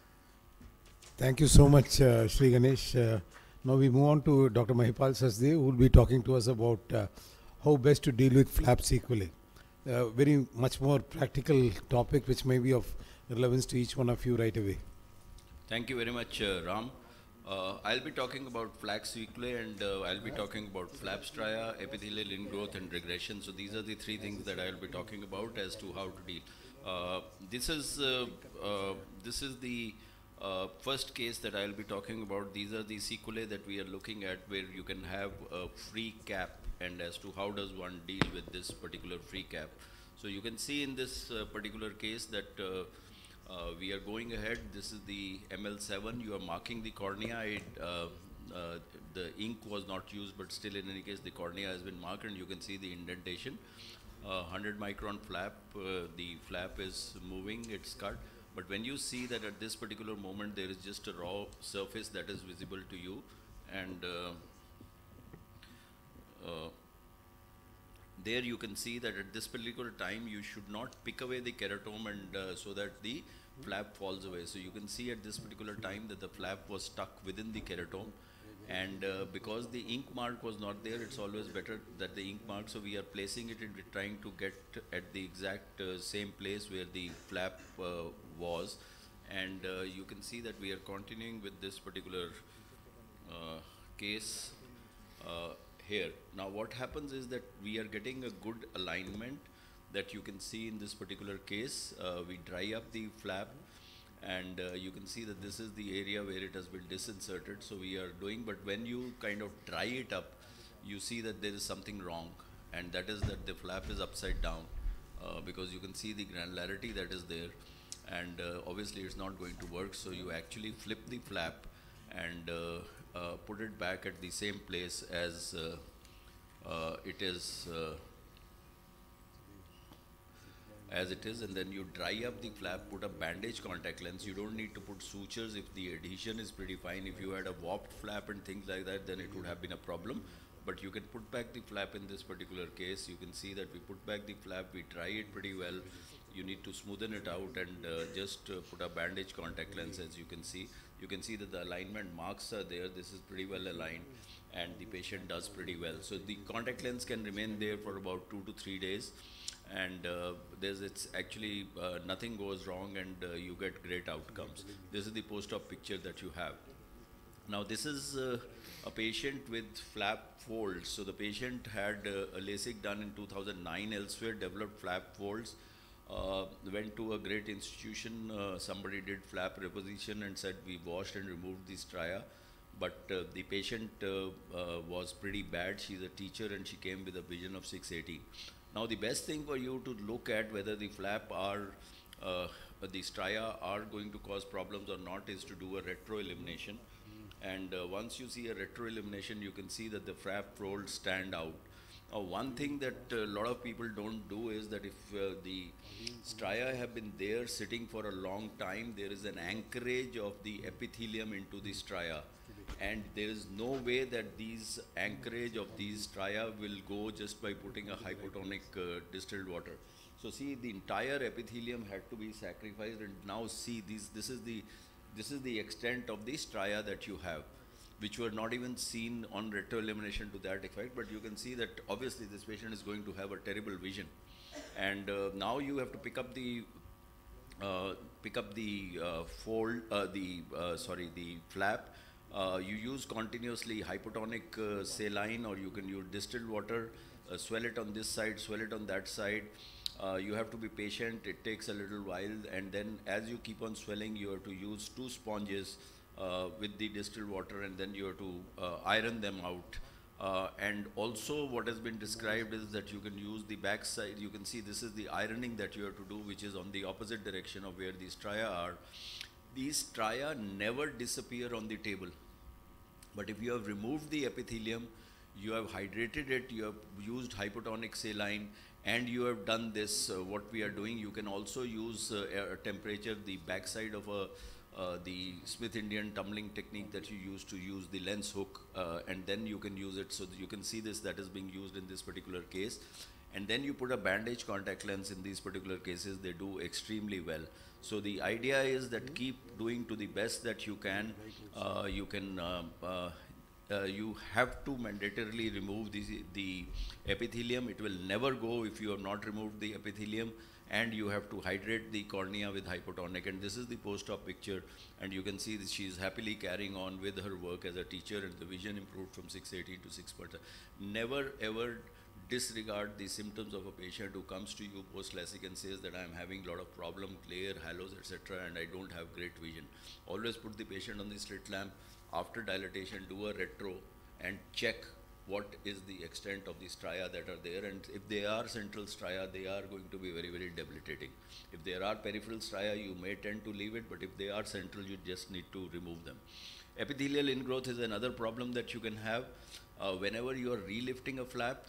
S3: Thank you so much, uh, Shri Ganesh. Uh, now we move on to Doctor Mahipal Sachdev, who will be talking to us about uh, how best to deal with flap sequelae. Uh, very much more practical topic which may be of relevance to each one of you right away.
S12: Thank you very much, uh, Ram. Uh, I'll be talking about flap sequelae and uh, I'll be talking about flap stria, epithelial ingrowth and regression. So these are the three things that I'll be talking about as to how to deal. Uh, this is uh, uh, this is the uh, first case that I'll be talking about. These are the sequelae that we are looking at where you can have a free cap, and as to how does one deal with this particular free cap. So you can see in this uh, particular case that uh, uh, we are going ahead. This is the M L seven. You are marking the cornea. It, uh, uh, the ink was not used, but still in any case the cornea has been marked and you can see the indentation. Uh, one hundred micron flap, uh, the flap is moving, it's cut. But when you see that at this particular moment there is just a raw surface that is visible to you, and uh, Uh, there you can see that at this particular time you should not pick away the keratome and uh, so that the flap falls away. So you can see at this particular time that the flap was stuck within the keratome, and uh, because the ink mark was not there, it's always better that the ink mark, so we are placing it and we're trying to get at the exact uh, same place where the flap uh, was, and uh, you can see that we are continuing with this particular uh, case uh, here. Now what happens is that we are getting a good alignment that you can see in this particular case. Uh, we dry up the flap and uh, you can see that this is the area where it has been disinserted. So we are doing, but when you kind of dry it up, you see that there is something wrong, and that is that the flap is upside down uh, because you can see the granularity that is there, and uh, obviously it's not going to work. So you actually flip the flap, and uh, uh, put it back at the same place as uh, uh, it is uh, as it is, and then you dry up the flap, put a bandage contact lens. You don't need to put sutures if the adhesion is pretty fine. If you had a warped flap and things like that, then it would have been a problem. But you can put back the flap in this particular case. You can see that we put back the flap, we dry it pretty well. You need to smoothen it out and uh, just uh, put a bandage contact lens, as you can see. You can see that the alignment marks are there. This is pretty well aligned and the patient does pretty well. So the contact lens can remain there for about two to three days. And uh, there's it's actually uh, nothing goes wrong, and uh, you get great outcomes. This is the post-op picture that you have. Now this is uh, a patient with flap folds. So the patient had uh, a LASIK done in two thousand nine elsewhere, developed flap folds, uh, went to a great institution, uh, somebody did flap reposition and said we washed and removed the stria. But uh, the patient uh, uh, was pretty bad. She's a teacher and she came with a vision of six eighty. Now the best thing for you to look at whether the flap are, uh, the stria are going to cause problems or not is to do a retro elimination. And uh, once you see a retro elimination, you can see that the flap folds stand out. Now one thing that a lot of people don't do is that if uh, the stria have been there sitting for a long time, there is an anchorage of the epithelium into the stria. And there is no way that these anchorage of these stria will go just by putting a hypotonic uh, distilled water. So see, the entire epithelium had to be sacrificed, and now see these. This is the this is the extent of the stria that you have, which were not even seen on retroelimination to that effect. But you can see that obviously this patient is going to have a terrible vision, and uh, now you have to pick up the uh, pick up the uh, fold, uh, the uh, sorry, the flap. Uh, you use continuously hypotonic uh, saline, or you can use distilled water, uh, swell it on this side, swell it on that side. Uh, you have to be patient, it takes a little while, and then as you keep on swelling, you have to use two sponges uh, with the distilled water, and then you have to uh, iron them out. Uh, and also what has been described is that you can use the back side. You can see this is the ironing that you have to do, which is on the opposite direction of where the stria are. These stria never disappear on the table. But if you have removed the epithelium, you have hydrated it, you have used hypotonic saline, and you have done this, uh, what we are doing, you can also use uh, air temperature, the backside of a, uh, the Smith Indian tumbling technique that you use to use the lens hook, uh, and then you can use it. So that you can see this, that is being used in this particular case. And then you put a bandage contact lens in these particular cases, they do extremely well. So the idea is that keep doing to the best that you can. Uh, you can, uh, uh, uh, you have to mandatorily remove the, the epithelium. It will never go if you have not removed the epithelium, and you have to hydrate the cornea with hypotonic. And this is the post-op picture, and you can see that she is happily carrying on with her work as a teacher, and the vision improved from six eighty to six percent. Never ever disregard the symptoms of a patient who comes to you post-LASIK and says that I am having a lot of problem, glare, halos, et cetera, and I don't have great vision. Always put the patient on the slit lamp. After dilatation, do a retro and check what is the extent of the stria that are there. And if they are central stria, they are going to be very, very debilitating. If there are peripheral stria, you may tend to leave it, but if they are central, you just need to remove them. Epithelial ingrowth is another problem that you can have. Uh, whenever you are relifting a flap,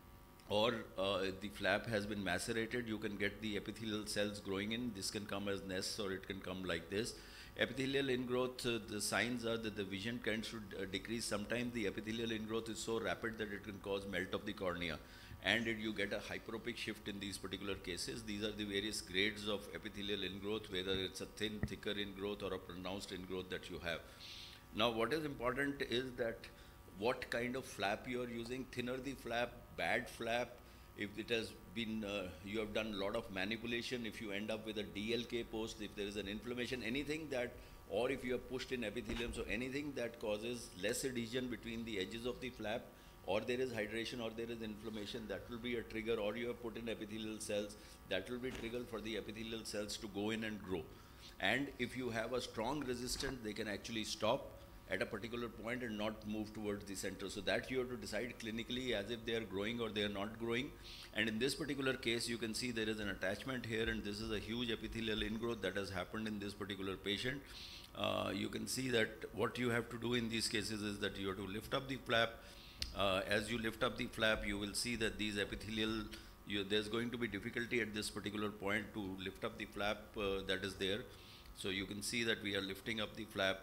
S12: or uh, the flap has been macerated, you can get the epithelial cells growing in. This can come as nests, or it can come like this. Epithelial ingrowth, uh, the signs are that the vision can should uh, decrease. Sometimes the epithelial ingrowth is so rapid that it can cause melt of the cornea, and it, you get a hyperopic shift in these particular cases. These are the various grades of epithelial ingrowth, whether it's a thin, thicker ingrowth or a pronounced ingrowth that you have. Now what is important is that what kind of flap you are using. Thinner the flap, bad flap. If it has been, uh, you have done a lot of manipulation, if you end up with a D L K post, if there is an inflammation, anything that, or if you have pushed in epithelium, so anything that causes less adhesion between the edges of the flap, or there is hydration, or there is inflammation, that will be a trigger, or you have put in epithelial cells, that will be trigger for the epithelial cells to go in and grow. And if you have a strong resistance, they can actually stop. at a particular point and not move towards the center. So that you have to decide clinically as if they are growing or they are not growing. And in this particular case, you can see there is an attachment here, and this is a huge epithelial ingrowth that has happened in this particular patient. Uh, you can see that what you have to do in these cases is that you have to lift up the flap. Uh, as you lift up the flap, you will see that these epithelial, you, there's going to be difficulty at this particular point to lift up the flap uh, that is there. So you can see that we are lifting up the flap,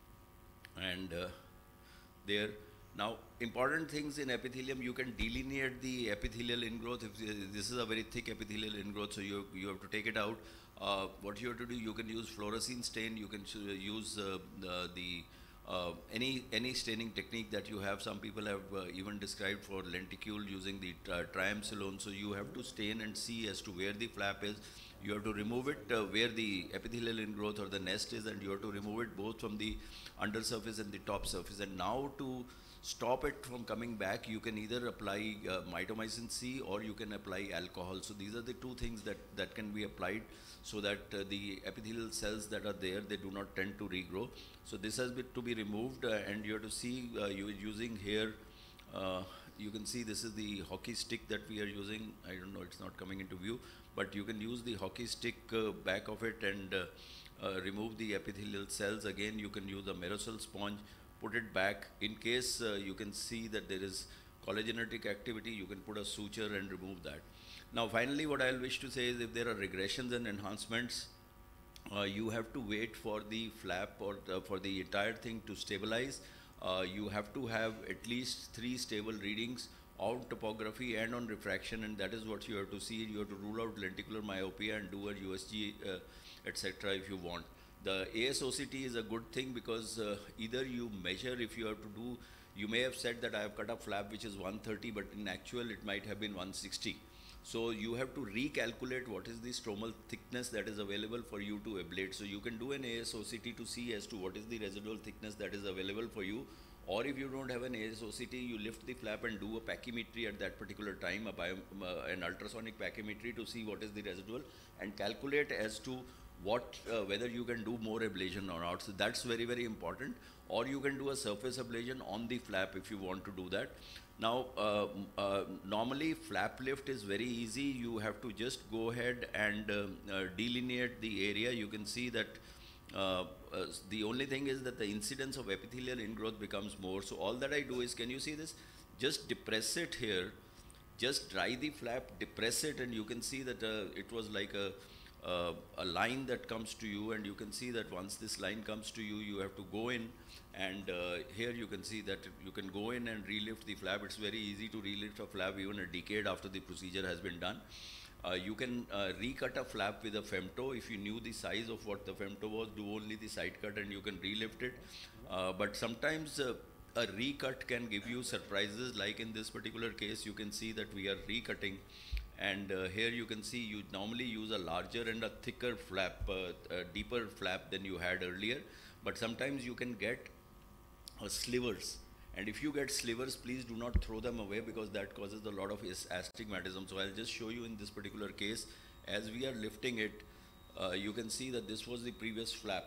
S12: and uh, there. Now, important things in epithelium, you can delineate the epithelial ingrowth. If uh, this is a very thick epithelial ingrowth, so you, you have to take it out. Uh, what you have to do, you can use fluorescein stain, you can use uh, the, the uh, any any staining technique that you have. Some people have uh, even described for lenticule using the uh, triamcinolone. So you have to stain and see as to where the flap is. You have to remove it uh, where the epithelial ingrowth or the nest is, and you have to remove it both from the undersurface and the top surface. And now to stop it from coming back, you can either apply uh, mitomycin C or you can apply alcohol. So these are the two things that, that can be applied so that uh, the epithelial cells that are there, they do not tend to regrow. So this has been to be removed, uh, and you have to see uh, you using here, uh, you can see this is the hockey stick that we are using. I don't know, it's not coming into view, but you can use the hockey stick uh, back of it and uh, uh, remove the epithelial cells. Again, you can use a Merosol sponge, put it back. In case uh, you can see that there is collagenetic activity, you can put a suture and remove that. Now finally, what I'll wish to say is if there are regressions and enhancements, uh, you have to wait for the flap or the, for the entire thing to stabilize. Uh, you have to have at least three stable readings on topography and on refraction, and that is what you have to see. You have to rule out lenticular myopia and do a U S G, uh, et cetera if you want. The A S O C T is a good thing because uh, either you measure, if you have to do, you may have said that I have cut a flap which is one thirty, but in actual it might have been one sixty. So you have to recalculate what is the stromal thickness that is available for you to ablate. So you can do an A S O C T to see as to what is the residual thickness that is available for you. Or if you don't have an A S O C T, you lift the flap and do a pachymetry at that particular time, a bio, uh, an ultrasonic pachymetry to see what is the residual and calculate as to what, uh, whether you can do more ablation or not. So that's very, very important. Or you can do a surface ablation on the flap if you want to do that. Now, uh, uh, normally flap lift is very easy. You have to just go ahead and uh, uh, delineate the area. You can see that uh, uh, the only thing is that the incidence of epithelial ingrowth becomes more. So all that I do is, can you see this? Just depress it here. Just dry the flap, depress it, and you can see that uh, it was like a Uh, a line that comes to you, and you can see that once this line comes to you, you have to go in, and uh, here you can see that you can go in and relift the flap. It's very easy to relift a flap even a decade after the procedure has been done. Uh, you can uh, recut a flap with a femto. If you knew the size of what the femto was, do only the side cut and you can relift it. Uh, but sometimes uh, a recut can give you surprises, like in this particular case, you can see that we are recutting. And uh, here you can see you normally use a larger and a thicker flap, uh, a deeper flap than you had earlier. But sometimes you can get uh, slivers. And if you get slivers, please do not throw them away because that causes a lot of astigmatism. So I'll just show you in this particular case, as we are lifting it, uh, you can see that this was the previous flap.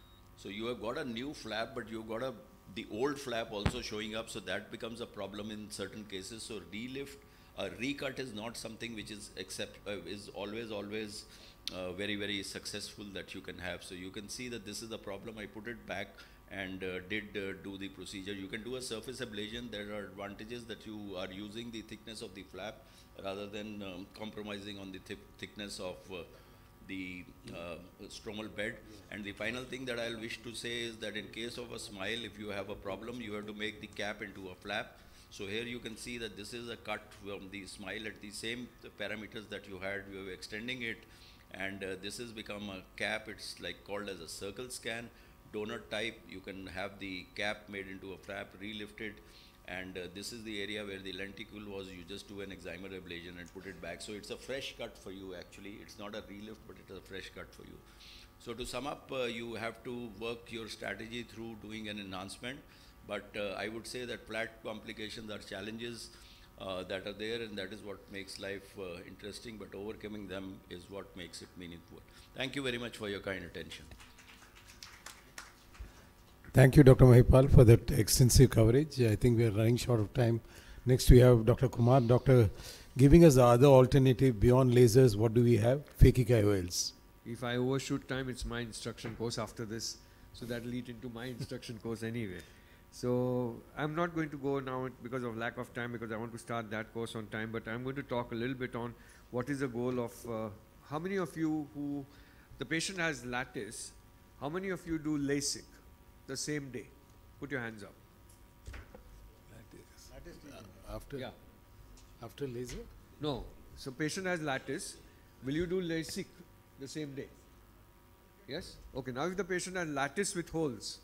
S12: So you have got a new flap, but you've got a, the old flap also showing up. So that becomes a problem in certain cases. So relift. A recut is not something which is accept uh, is always always uh, very very successful that you can have. So you can see that this is the problem. I put it back and uh, did uh, do the procedure. You can do a surface ablation. There are advantages that you are using the thickness of the flap rather than um, compromising on the th thickness of uh, the uh, stromal bed. And the final thing that I'll wish to say is that in case of a smile, if you have a problem, you have to make the cap into a flap. So here you can see that this is a cut from the smile at the same parameters that you had. You are extending it, and uh, this has become a cap. It's like called as a circle scan, donut type. You can have the cap made into a flap, relifted, and uh, this is the area where the lenticule was. You just do an excimer ablation and put it back. So it's a fresh cut for you actually. It's not a relift, but it's a fresh cut for you. So to sum up, uh, you have to work your strategy through doing an enhancement. But uh, I would say that flat complications are challenges uh, that are there, and that is what makes life uh, interesting, but overcoming them is what makes it meaningful. Thank you very much for your kind attention.
S3: Thank you, Doctor Mahipal, for that extensive coverage. I think we are running short of time. Next, we have Doctor Kumar. Doctor, giving us the other alternative beyond lasers, what do we have? Phakic I O Ls.
S10: If I overshoot time, it's my instruction course after this. So that will lead into my instruction course anyway. So I'm not going to go now because of lack of time, because I want to start that course on time, but I'm going to talk a little bit on what is the goal of, uh, how many of you who, the patient has lattice, how many of you do LASIK the same day? Put your hands up.
S3: Lattice. Uh, after,
S10: yeah.
S3: After laser?
S10: No. So patient has lattice, will you do LASIK the same day? Yes? Okay, now if the patient has lattice with holes,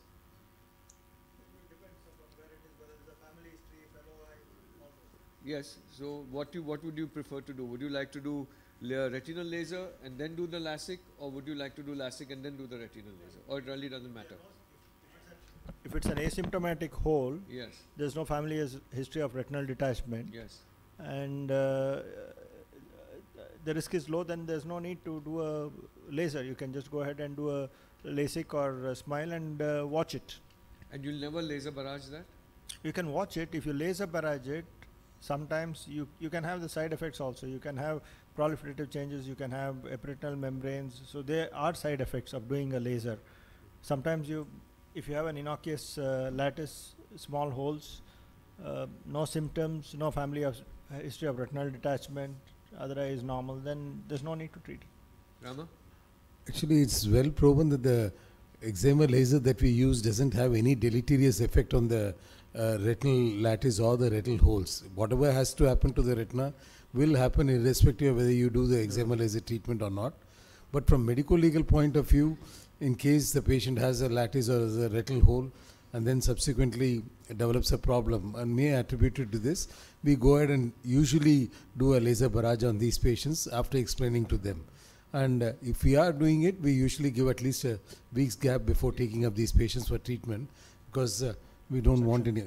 S10: yes. So what you what would you prefer to do? Would you like to do la retinal laser and then do the LASIK, or would you like to do LASIK and then do the retinal laser? Or it really doesn't matter?
S11: If it's an asymptomatic hole,
S10: yes,
S11: there's no family his history of retinal detachment.
S10: Yes.
S11: And uh, the risk is low, then there's no need to do a laser. You can just go ahead and do a LASIK or a SMILE and uh, watch it.
S10: And you'll never laser barrage that?
S11: You can watch it. If you laser barrage it, sometimes you, you can have the side effects also. You can have proliferative changes, you can have epiretinal membranes. So there are side effects of doing a laser. Sometimes you, if you have an innocuous uh, lattice, small holes, uh, no symptoms, no family of history of retinal detachment, other eye is normal, then there's no need to treat it.
S10: Rama?
S3: Actually, it's well proven that the excimer laser that we use doesn't have any deleterious effect on the uh, retinal lattice or the retinal holes. Whatever has to happen to the retina will happen irrespective of whether you do the excimer laser treatment or not. But from medical legal point of view, in case the patient has a lattice or a retinal hole and then subsequently develops a problem and may attribute it to this, we go ahead and usually do a laser barrage on these patients after explaining to them. And uh, if we are doing it, we usually give at least a week's gap before taking up these patients for treatment, because uh, we don't want any.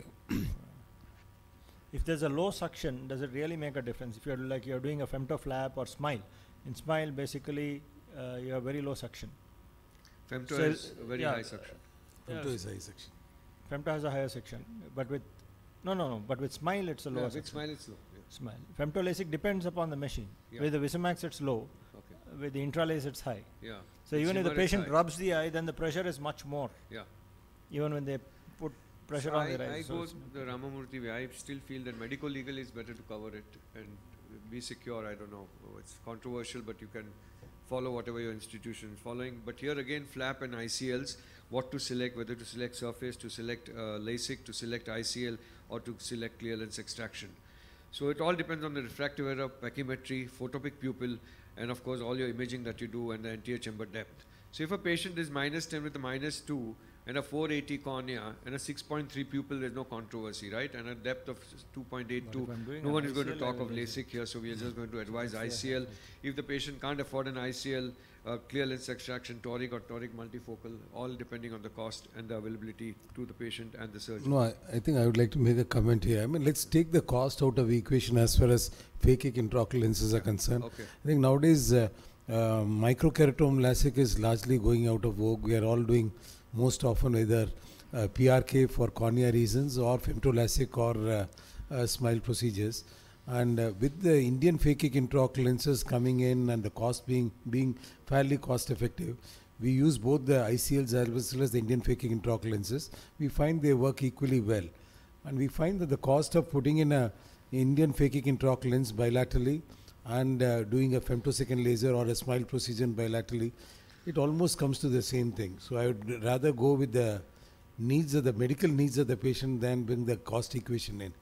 S11: If there's a low suction, does it really make a difference? If you're like you're doing a femtoflap or SMILE, in SMILE basically uh, you have very low suction.
S10: Femto
S11: so
S10: is a very
S11: yeah,
S10: high suction.
S3: Femto is high suction.
S11: Femto has a higher section, but with no no no, but with SMILE it's a lower.
S10: Yeah,
S11: section.
S10: with SMILE it's low. Yeah.
S11: SMILE. Femto LASIK depends upon the machine.
S10: Yeah.
S11: With the Visumax it's low.
S10: Okay.
S11: With the Intralase it's high.
S10: Yeah.
S11: So
S10: With
S11: even if the
S10: Zimmer it's
S11: patient
S10: high.
S11: rubs the eye, then the pressure is much more.
S10: Yeah.
S11: Even when they put pressure
S10: So
S11: on
S10: I,
S11: the
S10: I
S11: eye. So
S10: go
S11: it's
S10: the Ramamurthy way. I still feel that medical legal is better to cover it and be secure. I don't know. It's controversial, but you can follow whatever your institution is following. But here again, flap and I C Ls, what to select, whether to select surface, to select uh, LASIK, to select I C L, or to select clear lens extraction. So it all depends on the refractive error, pachymetry, photopic pupil, and of course all your imaging that you do and the anterior chamber depth. So if a patient is minus ten with a minus two and a four eighty cornea and a six point three pupil, there's no controversy, right? And a depth of two point eight two, no one is going to talk of LASIK here, so we are just going to advise I C L. If the patient can't afford an I C L, uh, clear lens extraction, toric or toric multifocal, all depending on the cost and the availability to the patient and the surgeon.
S3: No, I, I think I would like to make a comment here. I mean, let's take the cost out of the equation as far as phakic intraocular lenses are concerned.
S10: Okay.
S3: I think nowadays uh, uh, microkeratome LASIK is largely going out of vogue. We are all doing most often either uh, P R K for cornea reasons or femto LASIK or uh, uh, SMILE procedures. And uh, with the Indian phakic intraocular lenses coming in and the cost being being fairly cost effective, we use both the I C Ls as well as the Indian phakic intraocular lenses. We find they work equally well. And we find that the cost of putting in a Indian phakic intraocular lens bilaterally and uh, doing a femtosecond laser or a SMILE procedure bilaterally, it almost comes to the same thing. So I would rather go with the needs of the medical needs of the patient than bring the cost equation in.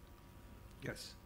S10: Yes.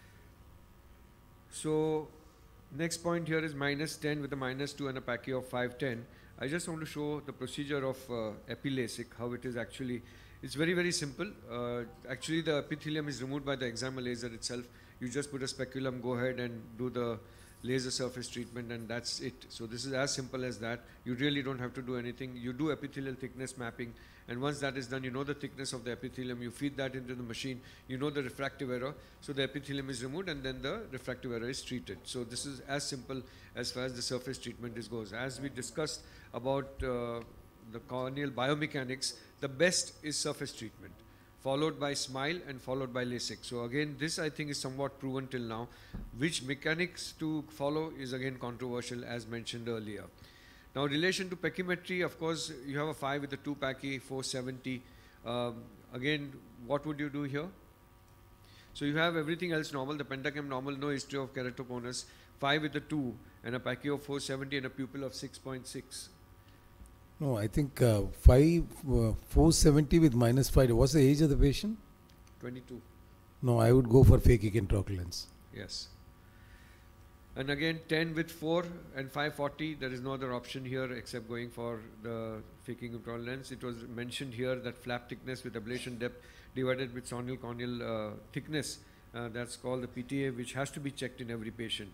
S10: So next point here is minus ten with a minus two and a pachy of five ten. I just want to show the procedure of uh, epi-LASIK, how it is actually. It's very, very simple. Uh, actually, the epithelium is removed by the excimer laser itself. You just put a speculum, go ahead and do the laser surface treatment, and that's it. So this is as simple as that. You really don't have to do anything. You do epithelial thickness mapping, and once that is done, you know the thickness of the epithelium. You feed that into the machine. You know the refractive error. So the epithelium is removed, and then the refractive error is treated. So this is as simple as far as the surface treatment is goes. As we discussed about uh, the corneal biomechanics, the best is surface treatment, followed by SMILE and followed by LASIK. So again, this I think is somewhat proven till now. Which mechanics to follow is again controversial, as mentioned earlier. Now, in relation to pachymetry, of course, you have a five with a two pachy, four seventy. Um, again, what would you do here? So you have everything else normal, the pentacam normal, no history of keratoconus, five with a two, and a pachy of four seventy and a pupil of six point six.
S3: No, I think uh, five, uh, four seventy with minus five. What's the age of the patient?
S10: twenty-two.
S3: No, I would go for phakic intraocular lens.
S10: Yes. And again, ten with four and five forty, there is no other option here except going for the phakic intraocular lens. It was mentioned here that flap thickness with ablation depth divided with sonal corneal uh, thickness. Uh, that's called the P T A, which has to be checked in every patient.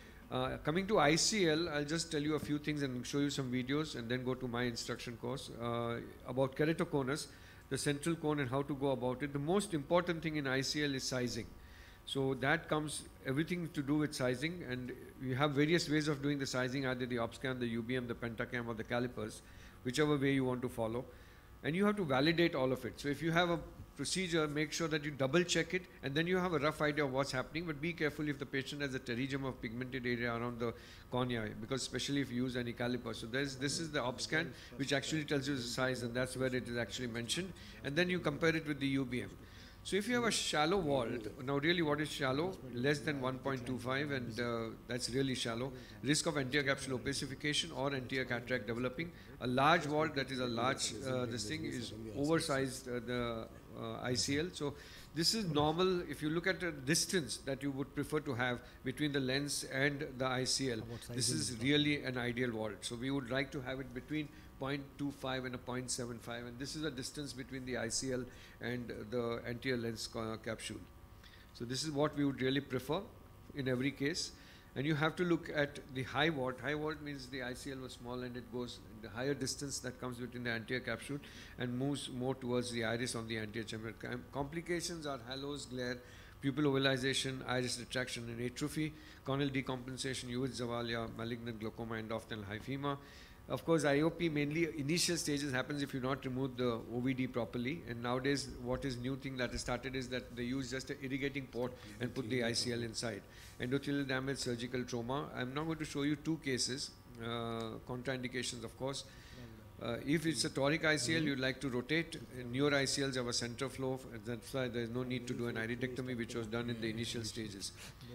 S10: Uh, coming to I C L, I'll just tell you a few things and show you some videos and then go to my instruction course uh, about keratoconus, the central cone and how to go about it. The most important thing in I C L is sizing. So that comes everything to do with sizing, and you have various ways of doing the sizing, either the OpScan, the U B M, the pentacam or the calipers, whichever way you want to follow. And you have to validate all of it. So if you have a procedure, make sure that you double check it, and then you have a rough idea of what's happening, but be careful if the patient has a pterygium of pigmented area around the cornea, because especially if you use any caliper. So there's, this is the OpScan, which actually tells you the size, and that's where it is actually mentioned, and then you compare it with the U B M. So if you have a shallow walled, now really what is shallow? Less than one point two five, and uh, that's really shallow. Risk of anterior capsular opacification or anterior cataract developing. A large walled, that is a large, uh, this thing is oversized, uh, the uh, I C L. So this is normal. If you look at the distance that you would prefer to have between the lens and the I C L, this is really an ideal walled. So we would like to have it between zero point two five and a zero point seven five, and this is the distance between the I C L and the anterior lens capsule. So this is what we would really prefer in every case. And you have to look at the high ward. High ward means the I C L was small and it goes the higher distance that comes between the anterior capsule and moves more towards the iris on the anterior chamber. Com complications are halos, glare, pupil ovalization, iris retraction and atrophy, corneal decompensation, Ewitz Zavalia, malignant glaucoma, and often hyphema. Of course, I O P mainly initial stages happens if you not remove the O V D properly, and nowadays what is new thing that has started is that they use just an irrigating port and put the I C L inside. Endothelial damage, surgical trauma. I'm now going to show you two cases, uh, contraindications of course. Uh, if it's a toric I C L, you'd like to rotate. Newer I C Ls have a center flow, and that's why there's no need to do an iridectomy, which was done in the initial stages.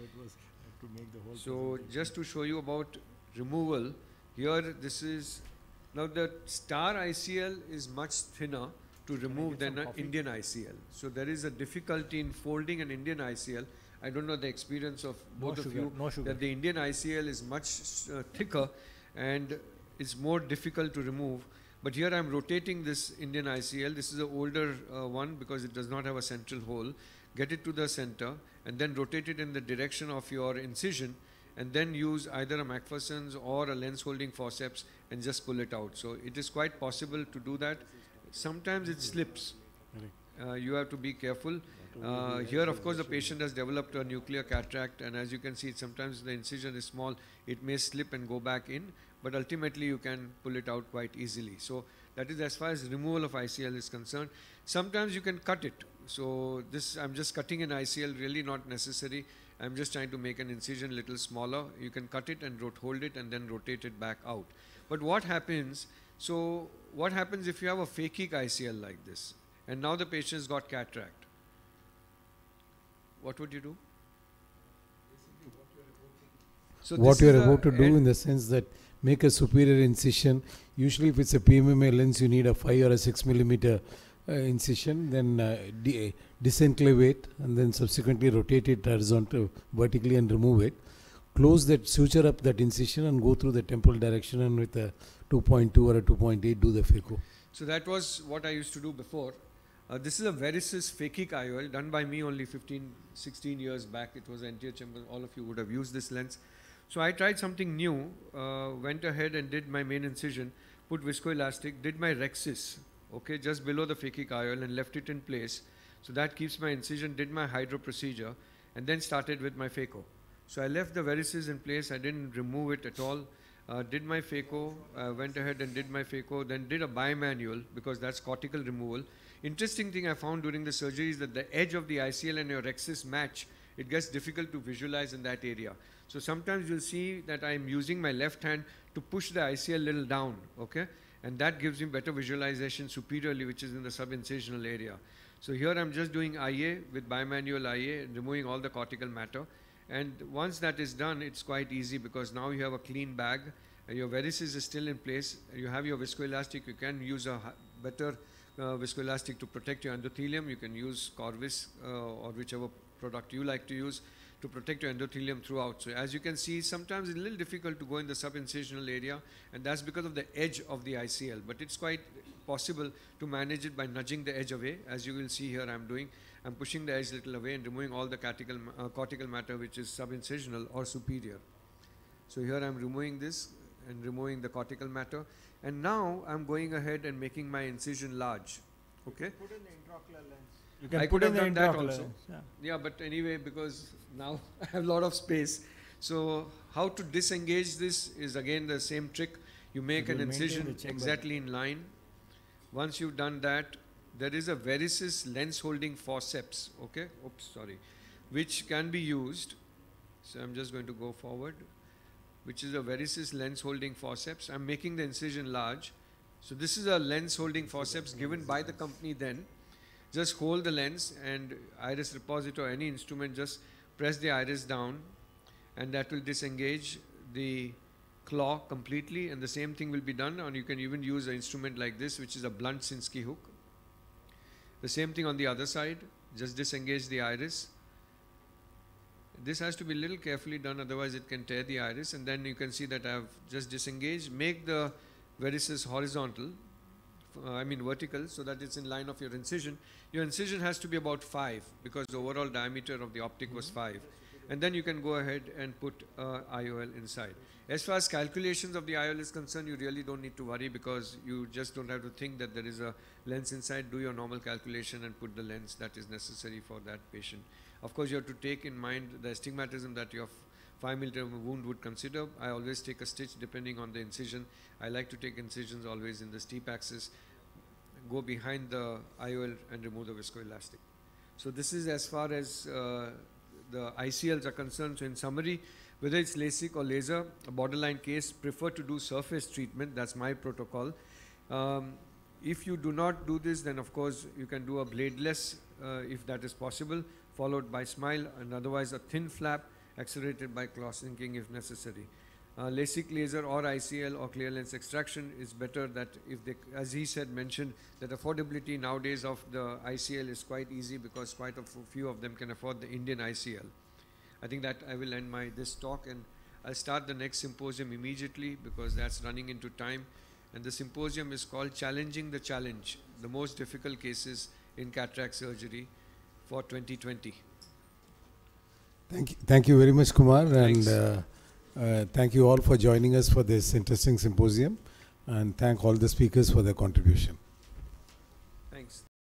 S10: So just to show you about removal, here this is, now the star I C L is much thinner to remove than an Indian I C L. So there is a difficulty in folding an Indian I C L. I don't know the experience of both of you, that the Indian I C L is much uh, thicker and it's more difficult to remove. But here I'm rotating this Indian I C L. This is an older uh, one because it does not have a central hole. Get it to the center and then rotate it in the direction of your incision, and then use either a McPherson's or a lens holding forceps and just pull it out. So it is quite possible to do that. Sometimes it slips. Uh, you have to be careful. Uh, here of course the patient has developed a nuclear cataract, and as you can see sometimes the incision is small, it may slip and go back in, but ultimately you can pull it out quite easily. So that is as far as removal of I C L is concerned. Sometimes you can cut it. So this, I'm just cutting an I C L, really not necessary. I'm just trying to make an incision a little smaller. You can cut it and hold it and then rotate it back out. But what happens, so what happens if you have a phakic I C L like this, and now the patient's got cataract? What would you do?
S3: So what you are about to do in the sense that make a superior incision. Usually if it's a P M M A lens, you need a five or a six millimeter uh, incision, then uh, de disenclavate and then subsequently rotate it horizontal vertically and remove it. Close that, suture up that incision and go through the temporal direction, and with a two point two or a two point eight do the phaco.
S10: So that was what I used to do before. Uh, this is a Varicis phakic I O L done by me only fifteen, sixteen years back. It was anterior chamber. All of you would have used this lens. So I tried something new, uh, went ahead and did my main incision, put viscoelastic, did my Rexis, okay, just below the phakic I O L, and left it in place. So that keeps my incision, did my hydro procedure, and then started with my phaco. So I left the varices in place. I didn't remove it at all. uh, did my phaco, uh, went ahead and did my phaco, then did a bimanual because that's cortical removal. Interesting thing I found during the surgery is that the edge of the I C L and your rhexis match. It gets difficult to visualize in that area. So sometimes you'll see that I'm using my left hand to push the I C L little down, okay? And that gives me better visualization superiorly, which is in the subincisional area. So here I'm just doing I A with bimanual I A, removing all the cortical matter. And once that is done, it's quite easy because now you have a clean bag, and your varices is still in place, you have your viscoelastic, you can use a better uh, viscoelastic to protect your endothelium, you can use Corvis uh, or whichever product you like to use to protect your endothelium throughout. So as you can see, sometimes it's a little difficult to go in the subincisional area, and that's because of the edge of the I C L, but it's quite possible to manage it by nudging the edge away, as you will see here I'm doing. I'm pushing the edge a little away and removing all the cortical, uh, cortical matter which is subincisional or superior. So here I'm removing this and removing the cortical matter, and now I'm going ahead and making my incision large. Okay.
S11: Put in the intraocular lens. You can
S10: I
S11: put
S10: could
S11: in
S10: have
S11: the
S10: done that
S11: intraocular
S10: also.
S11: lens, yeah.
S10: Yeah, but anyway, because now I have a lot of space. So how to disengage this is again the same trick. You make
S11: You
S10: an
S11: will maintain
S10: incision
S11: the chamber.
S10: exactly in line. Once you've done that, there is a varices lens holding forceps, okay? Oops, sorry. Which can be used. So I'm just going to go forward. Which is a varices lens holding forceps. I'm making the incision large. So this is a lens holding forceps given by the company then. Just hold the lens and iris repository or any instrument, just press the iris down and that will disengage the claw completely, and the same thing will be done, and you can even use an instrument like this which is a blunt Sinskey hook. The same thing on the other side, just disengage the iris. This has to be a little carefully done, otherwise it can tear the iris, and then you can see that I have just disengaged. Make the varices horizontal, uh, I mean vertical, so that it's in line of your incision. Your incision has to be about five because the overall diameter of the optic was five. And then you can go ahead and put uh, I O L inside. As far as calculations of the I O L is concerned, you really don't need to worry because you just don't have to think that there is a lens inside. Do your normal calculation and put the lens that is necessary for that patient. Of course, you have to take in mind the astigmatism that your five millimeter wound would consider. I always take a stitch depending on the incision. I like to take incisions always in the steep axis, go behind the I O L and remove the viscoelastic. So this is as far as uh, the I C Ls are concerned. So in summary, whether it's LASIK or laser, a borderline case, prefer to do surface treatment. That's my protocol. Um, if you do not do this, then of course you can do a bladeless uh, if that is possible, followed by SMILE, and otherwise a thin flap accelerated by cloth sinking if necessary. Uh, LASIK laser or I C L or clear lens extraction is better that if they, as he said, mentioned that affordability nowadays of the I C L is quite easy because quite a few of them can afford the Indian I C L. I think that I will end my this talk, and I'll start the next symposium immediately because that's running into time. And the symposium is called Challenging the Challenge, the most difficult cases in cataract surgery for twenty twenty.
S3: Thank you, thank you very much, Kumar,
S10: Thanks.
S3: and uh, uh, thank you all for joining us for this interesting symposium, and thank all the speakers for their contribution.
S10: Thanks.